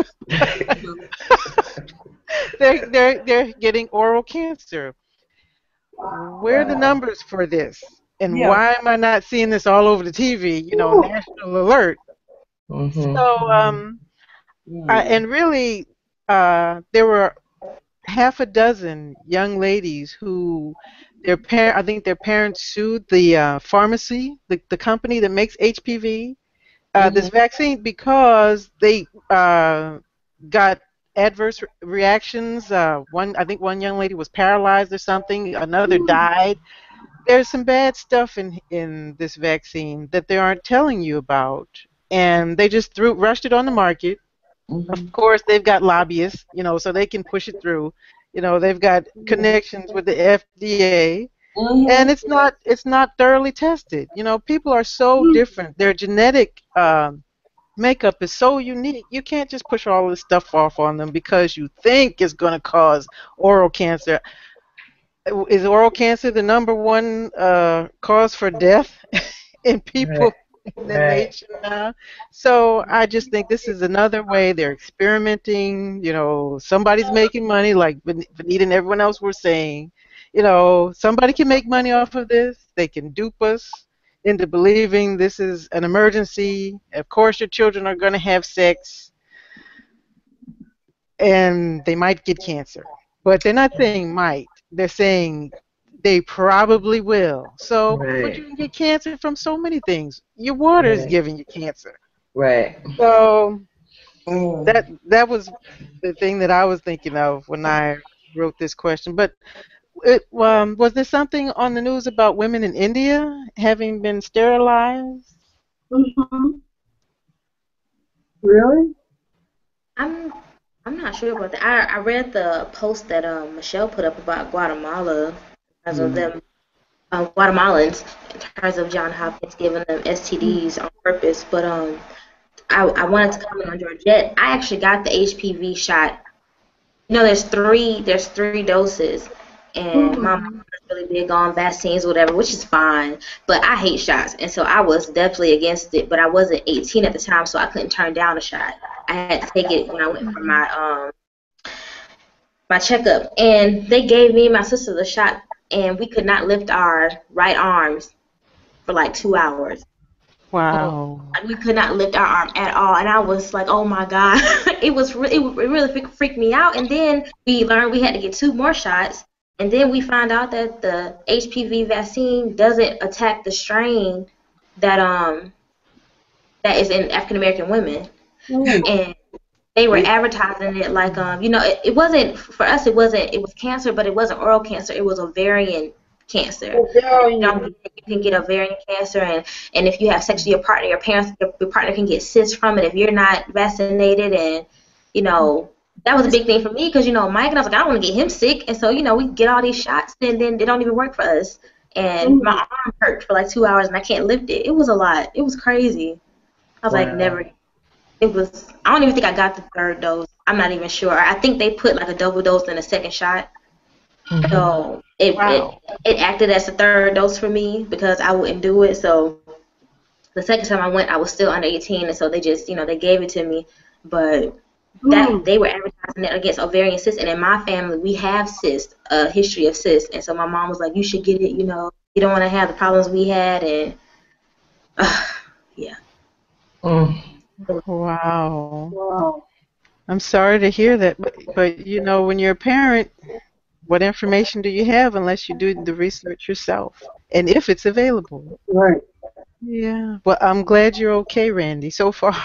S2: they're getting oral cancer. Where are the numbers for this? And why am I not seeing this all over the TV? You know, national alert. So and really there were half a dozen young ladies who I think their parents sued the pharmacy, the company that makes HPV, this vaccine, because they got adverse reactions. I think one young lady was paralyzed or something. Another died. there's some bad stuff in this vaccine that they aren't telling you about, and they just rushed it on the market. Of
S1: Mhm.
S2: course, they've got lobbyists, so they can push it through. They've got connections with the FDA, and
S4: Mm-hmm.
S2: it's not thoroughly tested. People are so different. Their genetic makeup is so unique. You can't just push all this stuff off on them because you think it's going to cause oral cancer. Is oral cancer the number one cause for death in
S1: Right.
S2: people in the
S1: Right.
S2: nation now? So I just think this is another way they're experimenting. Somebody's making money, like Venita and everyone else were saying. Somebody can make money off of this. They can dupe us into believing this is an emergency. Of course, your children are going to have sex and they might get cancer. But they're not saying might. They're saying they probably will. But you
S1: Right.
S2: can get cancer from so many things. Your water is
S1: Right.
S2: giving you cancer.
S1: Right.
S2: So
S4: Mm.
S2: that was the thing that I was thinking of when I wrote this question. But was there something on the news about women in India having been sterilized?
S6: Mhm. Really?
S5: I'm I'm not sure about that. I read the post that Michelle put up about Guatemala because of
S1: Mm.
S5: them Guatemalans in terms of John Hopkins giving them STDs on purpose. But I wanted to comment on Georgette. I actually got the HPV shot. There's three doses, and my mom
S6: Mhm.
S5: is really big on vaccines, or whatever, which is fine. But I hate shots, and so I was definitely against it. But I wasn't 18 at the time, so I couldn't turn down a shot. I had to take it when I went for my checkup, and they gave me and my sister the shot, and we could not lift our right arms for like 2 hours. So
S2: Wow.
S5: like, we could not lift our arm at all, and I was like, "Oh my God!" it really freaked me out. And then we learned we had to get two more shots, and then we found out that the HPV vaccine doesn't attack the strain that that is in African American women,
S4: Mm.
S5: and they were advertising it like it wasn't for us. It was cancer, but it wasn't oral cancer. It was ovarian cancer. If you don't
S3: Ovarian.
S5: get it, you can get ovarian cancer, and if you have sex with your partner, your partner can get cysts from it if you're not vaccinated. And you know that was a big thing for me because Mike and I was like, I don't want to get him sick, and so we get all these shots and then they don't even work for us. And my
S3: Mm.
S5: arm hurt for like 2 hours and I can't lift it. It was a lot. It was crazy. I was like,
S1: Wow.
S5: never. It was. I don't even think I got the third dose. I'm not even sure. I think they put like a double dose in a second shot.
S1: Mhm.
S5: So it acted as a third dose for me because I wouldn't do it. So the second time I went, I was still under 18, and so they just they gave it to me. But that
S3: Mm.
S5: they were advertising it against ovarian cysts, and in my family we have cysts, a history of cysts, and so my mom was like, "You should get it. You don't want to have the problems we had." And yeah.
S1: Mm.
S2: Wow.
S3: Wow.
S2: I'm sorry to hear that, but when you're a parent, what information do you have unless you do the research yourself? And if it's available.
S3: Right.
S2: Yeah. Well, I'm glad you're okay, Randy, so far.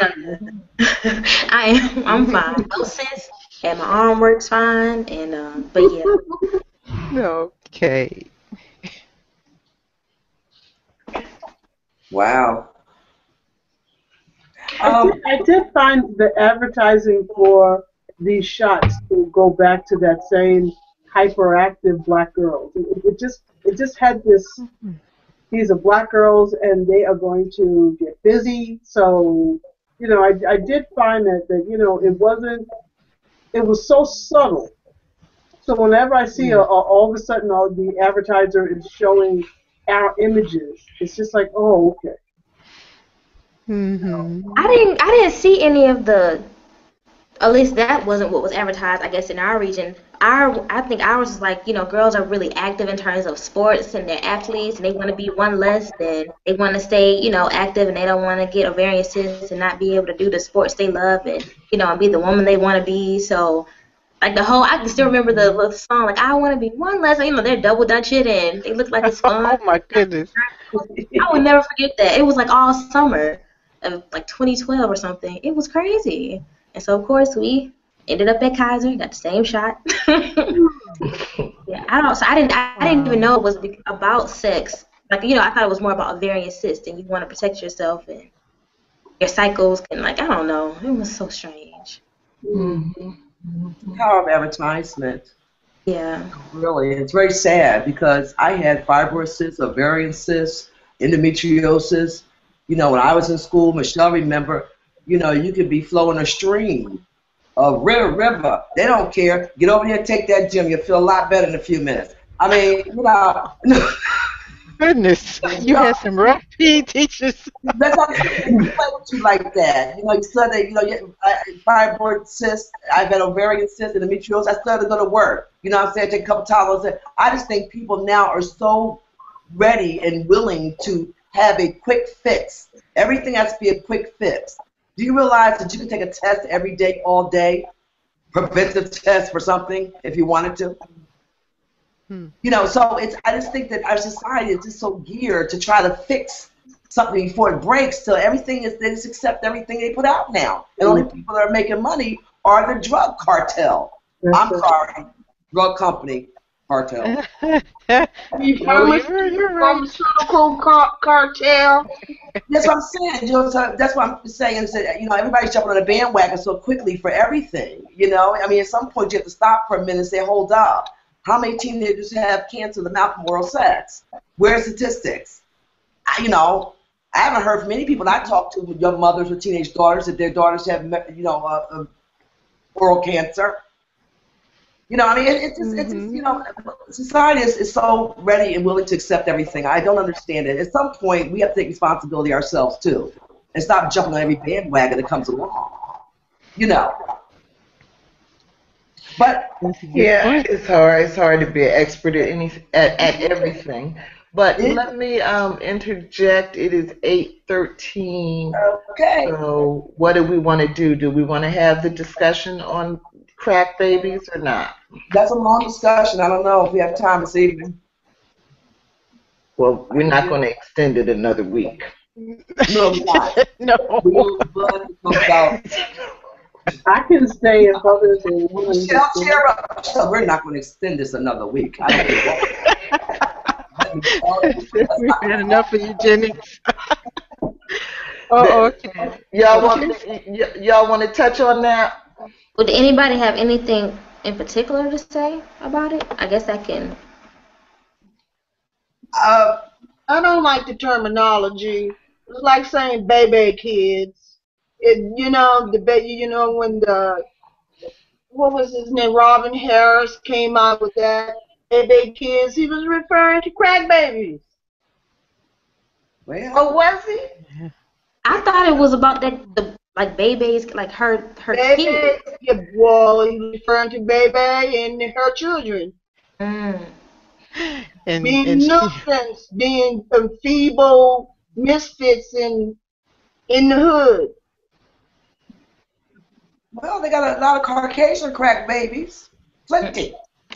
S5: I'm fine. No cysts, and my arm works fine, and but yeah.
S2: Okay.
S4: Wow.
S6: I did find the advertising for these shots to go back to that same hyperactive black girls. It just had this. These are black girls, and they are going to get busy. So I did find that it wasn't. It was so subtle. So whenever I see all of a sudden all the advertiser is showing our images, it's just like, oh, okay.
S5: I
S2: Mm-hmm.
S5: didn't see any of the. At least that wasn't what was advertised. I guess in our region, I think ours is like girls are really active in terms of sports and they're athletes and they want to be one less and they want to stay active and they don't want to get ovarian cysts and not be able to do the sports they love and and be the woman they want to be. So like I can still remember the song like I want to be one less. They're double dutch it and they look like it's fun.
S2: Oh my goodness.
S5: I would never forget that. It was like all summer of like 2012 or something. It was crazy. And so of course we ended up at Kaiser, got the same shot. Yeah, I don't. So I didn't even know it was about sex. Like I thought it was more about ovarian cysts, and you want to protect yourself, and your cycles can I don't know. It was so strange.
S4: Power of advertisement.
S5: Yeah.
S4: Really, it's very sad because I had fibroid cysts, ovarian cysts, endometriosis. When I was in school, Michelle remember, you could be flowing a stream, a river. They don't care. Get over here and take that gym. You'll feel a lot better in a few minutes. I mean,
S2: Goodness, you had some rough PE teachers.
S4: that's what I'm saying. They play with you like that. You said that, fibroid cysts, I've had ovarian cysts, endometriosis. I still had to go to work. You know what I'm saying? Take a couple Tylenol. I just think people now are so ready and willing to have a quick fix. Everything has to be a quick fix. Do you realize that you can take a test every day, all day, preventive test for something if you wanted to? So I just think that our society is just so geared to try to fix something before it breaks. So everything is, they just accept everything they put out now. And only people that are making money are the drug cartel. I'm sorry, drug company cartel.
S3: Pharmaceutical cartel.
S4: That's what I'm saying. That's what I'm saying. Is that, everybody's jumping on a bandwagon so quickly for everything. I mean, at some point you have to stop for a minute and say, hold up. How many teenagers have cancer of the mouth from oral sex? Where's statistics? I haven't heard from many people I talk to, young mothers with teenage daughters, that their daughters have, oral cancer. I mean, it's just, society is so ready and willing to accept everything. I don't understand it. At some point, we have to take responsibility ourselves, too, and stop jumping on every bandwagon that comes along. But
S1: yeah, it's hard. It's hard to be an expert at everything. But let me interject. It is 8:13.
S4: Okay.
S1: So what do we want to do? Do we want to have the discussion on crack babies or not?
S4: That's a long discussion. I don't know if we have time this evening.
S1: Well, we're not going to extend it another week.
S4: No, we're not.
S2: No.
S6: I can stay if others are willing to stay.
S4: Cheer up. Michelle, we're not going to extend this another week. I don't care what.
S2: We've had enough of eugenics. Okay.
S1: Y'all want to touch on that?
S5: Would anybody have anything in particular to say about it? I guess I can.
S3: I don't like the terminology. It's like saying baby kids. The baby, when what was his name, Robin Harris came out with that baby kids, he was referring to crack babies.
S4: Well,
S3: Oh, was he?
S5: I thought it was about the babies, like her
S3: Baby,
S5: kids.
S3: yeah, well, he was referring to baby and her children. Being nuisance, being feeble misfits in the hood.
S4: Well, they got a lot of Caucasian crack babies, plenty.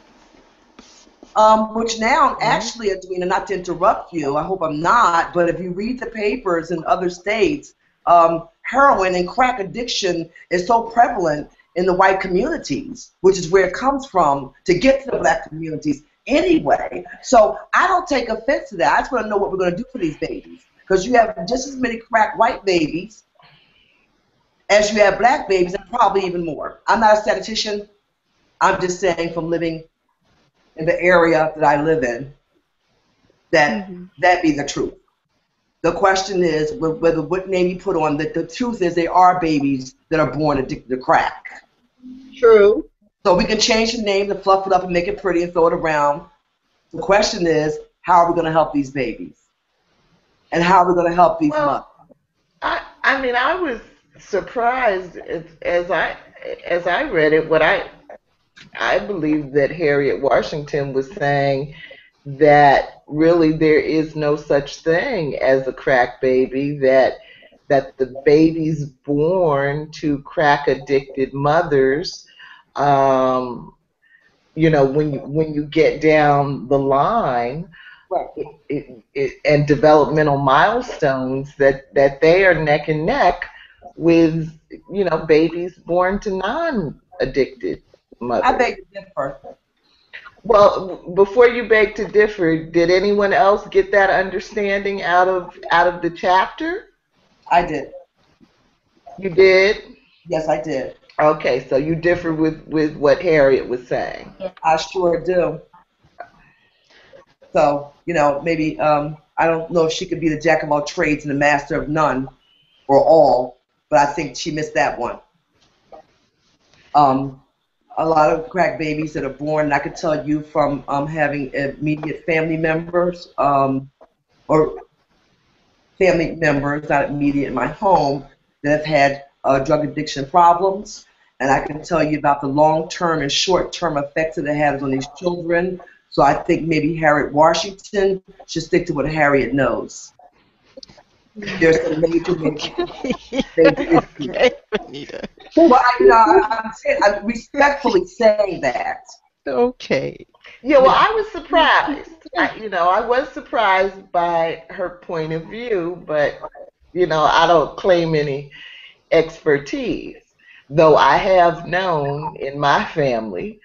S4: Which now, actually, Edwina, not to interrupt you, I hope I'm not, but if you read the papers in other states, heroin and crack addiction is so prevalent in the white communities, which is where it comes from to get to the black communities anyway. So I don't take offense to that. I just want to know what we're going to do for these babies, because you have just as many crack white babies as you have black babies, and probably even more. I'm not a statistician. I'm just saying from living in the area that I live in, that that be the truth. The question is whether what name you put on. The truth is there are babies that are born addicted to crack.
S3: True.
S4: So we can change the name to fluff it up and make it pretty and throw it around. The question is, how are we going to help these babies? And how are we going to help these mothers?
S1: I mean, I was surprised as I read it. What I believe that Harriet Washington was saying, that really there is no such thing as a crack baby, that the babies born to crack addicted mothers, when you get down the line, and developmental milestones, that they are neck and neck with babies born to non-addicted mothers.
S4: I beg to differ.
S1: Well, before you beg to differ, did anyone else get that understanding out of the chapter?
S4: I did.
S1: You did?
S4: Yes, I did.
S1: Okay, so you differ with what Harriet was saying.
S4: I sure do. So, maybe I don't know if she could be the jack of all trades and the master of none or all, but I think she missed that one. A lot of crack babies that are born, and I could tell you from having immediate family members or family members, not immediate in my home, that have had drug addiction problems. And I can tell you about the long-term and short-term effects that it has on these children. So I think maybe Harriet Washington should stick to what Harriet knows. There's some major issues.
S2: Okay, Venita.
S4: Well, I'm respectfully saying that.
S2: Okay.
S1: Yeah, well, I was surprised. I was surprised by her point of view, but I don't claim any expertise. Though I have known in my family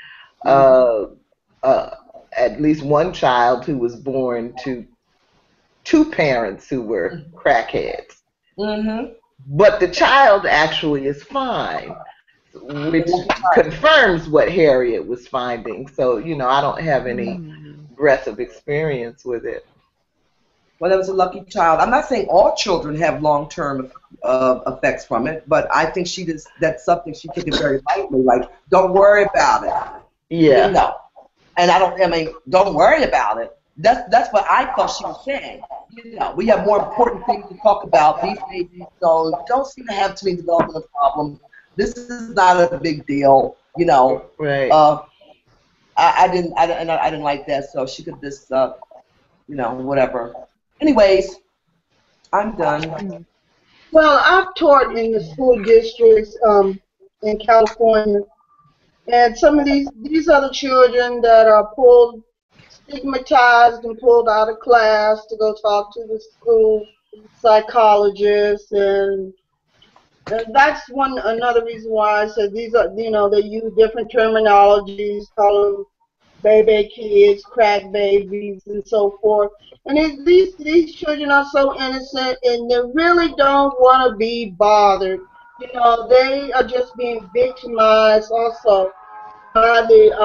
S1: at least one child who was born to two parents who were crackheads.
S4: Mm-hmm.
S1: But the child actually is fine, which confirms what Harriet was finding. So, I don't have any breadth of experience with it.
S4: Well, it was a lucky child. I'm not saying all children have long-term effects from it, but I think that's something she took it very lightly. Like, don't worry about it.
S1: Yeah.
S4: And don't worry about it. That's what I thought she was saying. We have more important things to talk about these babies, so don't seem to have too many developmental problems. This is not a big deal,
S1: Right.
S4: I didn't like that, so she could just, whatever. Anyways, I'm done.
S3: Well, I've taught in the school districts in California, and some of these are the children that are stigmatized and pulled out of class to go talk to the school psychologist, and that's another reason why I said these are, they use different terminologies, call them baby kids, crack babies, and so forth. And these children are so innocent, and they really don't want to be bothered. They are just being victimized also by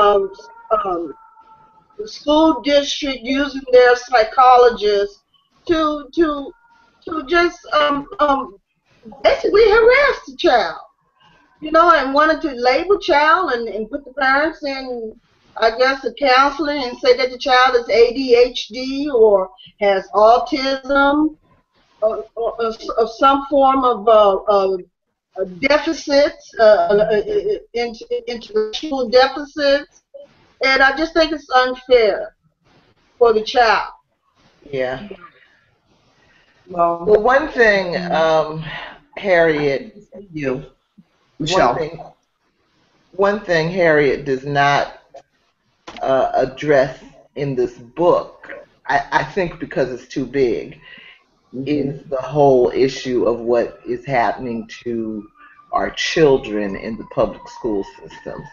S3: the school district using their psychologists to just basically harass the child, and wanted to label child and put the parents in, I guess, a counseling and say that the child is ADHD or has autism or of some form of deficits, intellectual deficits, and I just think it's unfair for the child.
S1: Yeah.
S4: Well,
S1: one thing, Harriet,
S4: Michelle.
S1: One thing Harriet does not address in this book, I think because it's too big, is the whole issue of what is happening to our children in the public school systems.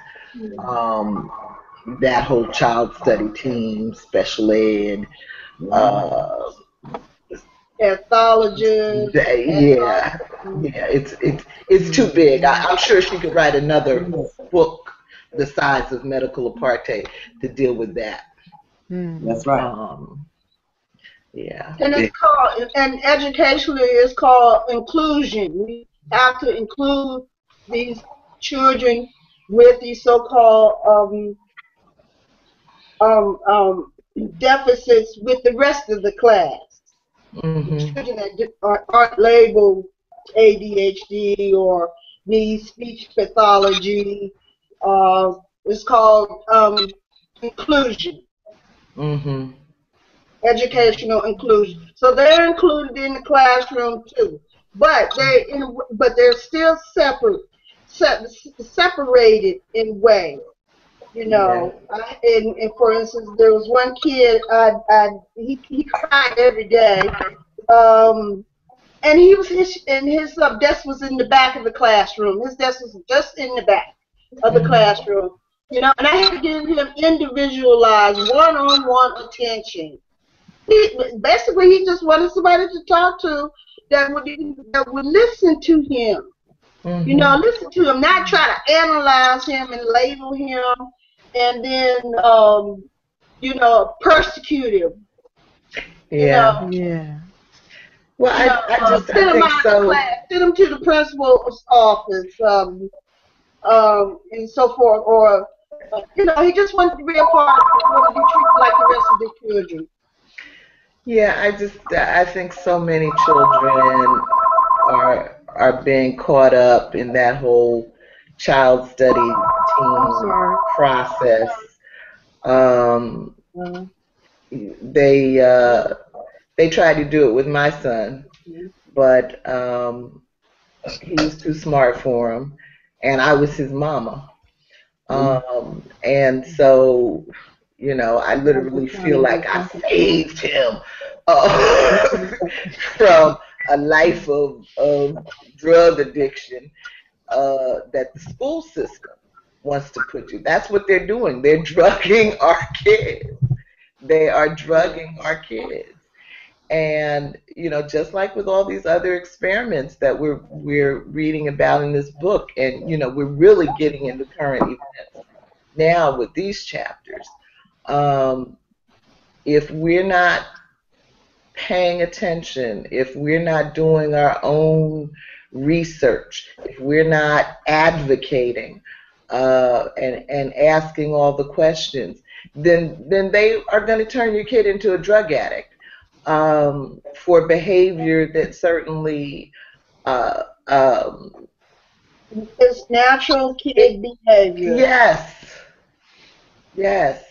S1: That whole child study team, special ed,
S3: Pathologist.
S1: yeah, it's too big. I'm sure she could write another book the size of Medical Apartheid to deal with that.
S4: That's right.
S1: Yeah.
S3: And it's called, and educationally, it's called inclusion. We have to include these children with these so-called deficits with the rest of the class.
S1: Mm-hmm.
S3: Children that aren't labeled ADHD or need speech pathology. It's called inclusion.
S1: Mm-hmm.
S3: Educational inclusion. So they're included in the classroom too, but they're still separated in ways.
S1: Yeah.
S3: And for instance, there was one kid. He cried every day, and his desk was in the back of the classroom. His desk was just in the back of the classroom, You know, and I had to give him individualized, one-on-one attention. Basically, he just wanted somebody to talk to that would listen to him. You know, listen to him, not try to analyze him and label him, and then you know, persecute him.
S1: Yeah.
S2: Yeah.
S1: Well, I just
S3: send him
S1: think
S3: out of
S1: so.
S3: class, send him to the principal's office, and so forth. Or you know, he just wanted to be a part of it, wanted to be treated like the rest of the children.
S1: Yeah, I think so many children are being caught up in that whole child study team process. Um, they tried to do it with my son, but he was too smart for him, and I was his mama. And so, you know, I literally feel like I saved him from a life of drug addiction that the school system wants to put you. That's what they're doing. They're drugging our kids. They are drugging our kids. And, you know, just like with all these other experiments that we're reading about in this book, and, you know, we're really getting into current events now with these chapters. If we're not paying attention, if we're not doing our own research, if we're not advocating and asking all the questions, then they are going to turn your kid into a drug addict for behavior that certainly
S3: it's natural kid behavior.
S1: Yes. Yes.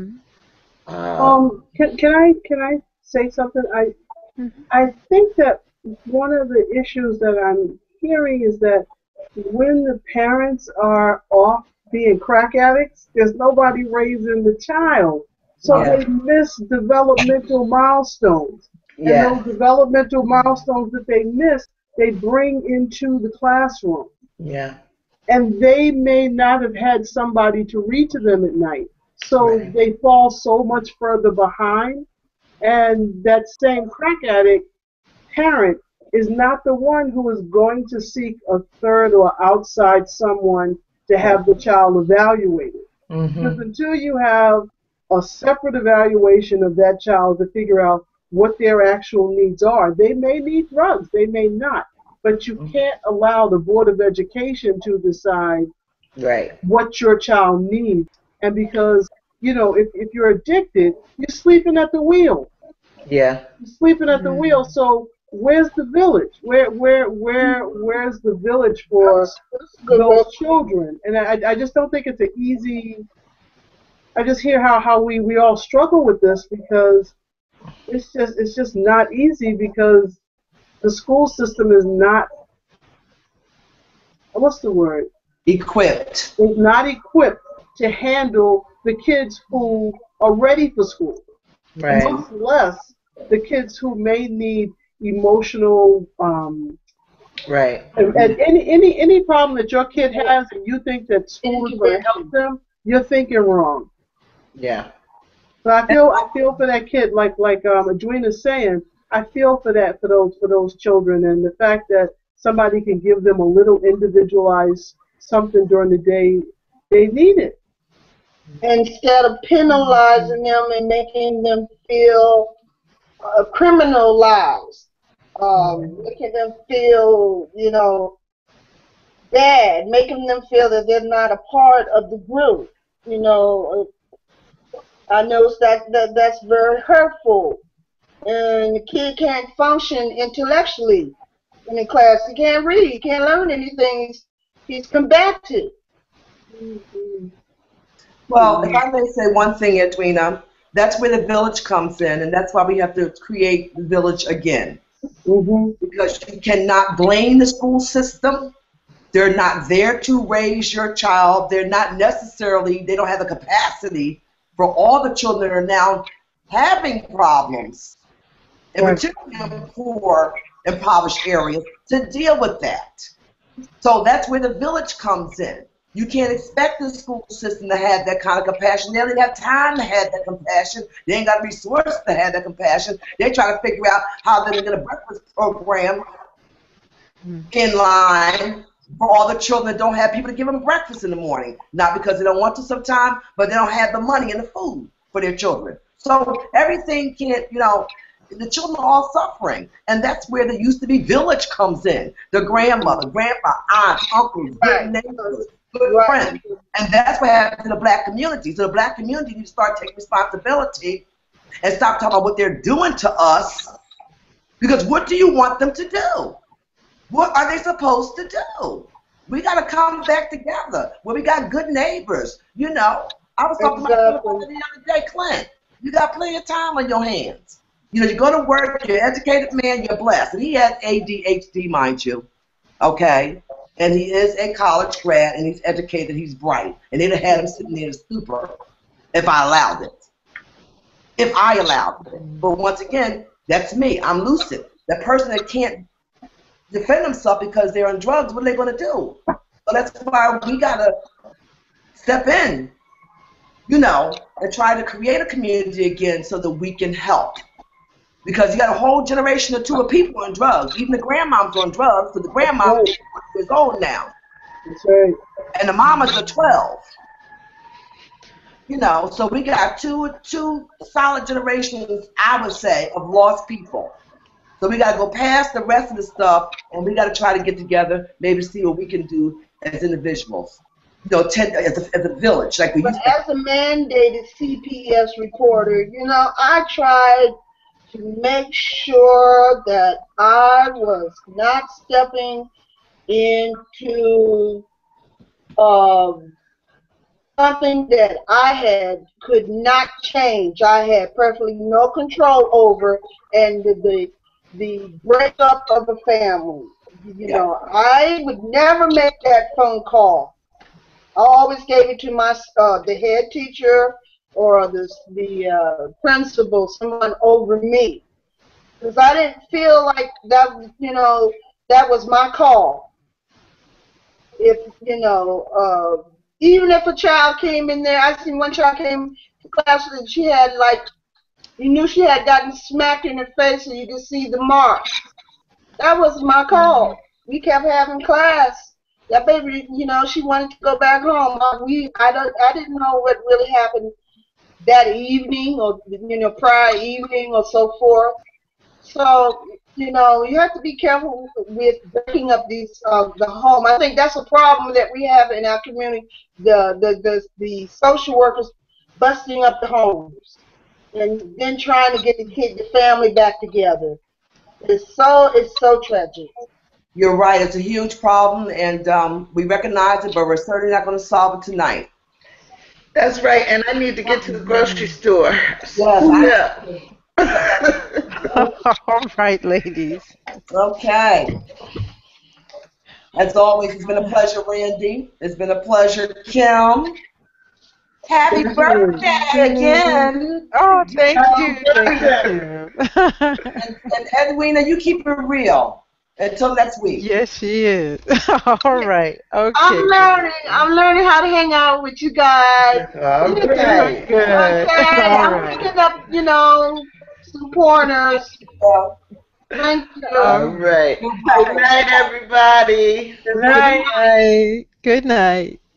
S6: Can I say something? I think that one of the issues that I'm hearing is that when the parents are off being crack addicts, there's nobody raising the child. So they miss developmental milestones. And those developmental milestones that they miss, they bring into the classroom.
S1: Yeah.
S6: And they may not have had somebody to read to them at night. So they fall so much further behind. And that same crack addict parent is not the one who is going to seek a third or outside someone to have the child evaluated. Because until you have a separate evaluation of that child to figure out what their actual needs are, they may need drugs, they may not. But you can't allow the Board of Education to decide what your child needs. And because, you know, if you're addicted, you're sleeping at the wheel.
S1: Yeah.
S6: You're sleeping at the wheel. So where's the village? Where's the village for those children? And I just don't think it's an easy. I just hear how we all struggle with this because it's just not easy because the school system is not, what's the word?
S4: Equipped.
S6: It's not equipped to handle the kids who are ready for school.
S1: Right.
S6: Much less the kids who may need emotional
S1: right.
S6: And any problem that your kid has and you think that school is going to help them, you're thinking wrong.
S1: Yeah.
S6: So I feel for that kid, like Edwina's saying, I feel for that for those children, and the fact that somebody can give them a little individualized something during the day, they need it.
S3: Instead of penalizing them and making them feel criminalized, making them feel, you know, bad, making them feel that they're not a part of the group. You know, I noticed that's very hurtful. And the kid can't function intellectually in the class. He can't read. He can't learn anything. He's combative.
S4: Well, if I may say one thing, Edwina, that's where the village comes in, and that's why we have to create the village again. Because you cannot blame the school system. They're not there to raise your child. They're not necessarily, they don't have the capacity for all the children that are now having problems, and particularly in poor, impoverished areas, to deal with that. So that's where the village comes in. You can't expect the school system to have that kind of compassion. They don't even have time to have that compassion. They ain't got resources to have that compassion. They're trying to figure out how they're going to get a breakfast program in line for all the children that don't have people to give them breakfast in the morning. Not because they don't want to sometimes, but they don't have the money and the food for their children. So everything can't, the children are all suffering. And that's where the used to be village comes in. The grandmother, grandpa, aunts, uncles, good neighbors, good friends. And that's what happened to the black community. So the black community needs to start taking responsibility and stop talking about what they're doing to us. Because what do you want them to do? What are they supposed to do? We got to come back together where we got good neighbors. I was talking about the other day, Clint. You got plenty of time on your hands. You go to work, you're an educated man, you're blessed. And he has ADHD, mind you, okay? And he is a college grad, and he's educated, he's bright. And they'd have had him sitting there in a stupor if I allowed it. If I allowed it. But once again, that's me. I'm lucid. The person that can't defend themselves because they're on drugs, what are they going to do? So that's why we got to step in, and try to create a community again so that we can help. Because you got a whole generation or two of people on drugs. Even the grandmoms on drugs, because the grandmoms are 20 years old now.
S3: That's right.
S4: And the mamas are 12. So we got two solid generations, I would say, of lost people. So we got to go past the rest of the stuff, and we got to try to get together, maybe see what we can do as individuals. As a village, like we used to.
S3: As a mandated CPS reporter, I tried to make sure that I was not stepping into something that I could not change. I had perfectly no control over, and the breakup of a family. I would never make that phone call. I always gave it to the head teacher or the principal, someone over me, because I didn't feel like that. That was my call. If even if a child came in there, I seen one child came to class and she had you knew she had gotten smacked in her face, and you could see the marks. That was my call. We kept having class. That baby, she wanted to go back home. I didn't know what really happened that evening or prior evening or so forth. So you have to be careful with breaking up the home. I think that's a problem that we have in our community. The social workers busting up the homes and then trying to get the family back together. It's so tragic.
S4: You're right. It's a huge problem, and we recognize it, but we're certainly not going to solve it tonight.
S1: That's right, and I need to get to the grocery store.
S4: Yes.
S2: All right, ladies.
S4: Okay. As always, it's been a pleasure, Randie. It's been a pleasure, Kim. Happy birthday again.
S2: Oh, thank you. Thank you,
S4: and Edwina, you keep it real. Until next week.
S2: Yes, she is. All right. Okay.
S3: I'm learning how to hang out with you guys.
S1: All
S2: You're
S1: right.
S2: doing good.
S3: Okay.
S2: All
S3: I'm
S2: right.
S3: picking up, some pointers. Thank you.
S1: All right. Good night, everybody.
S2: Good night. Good night.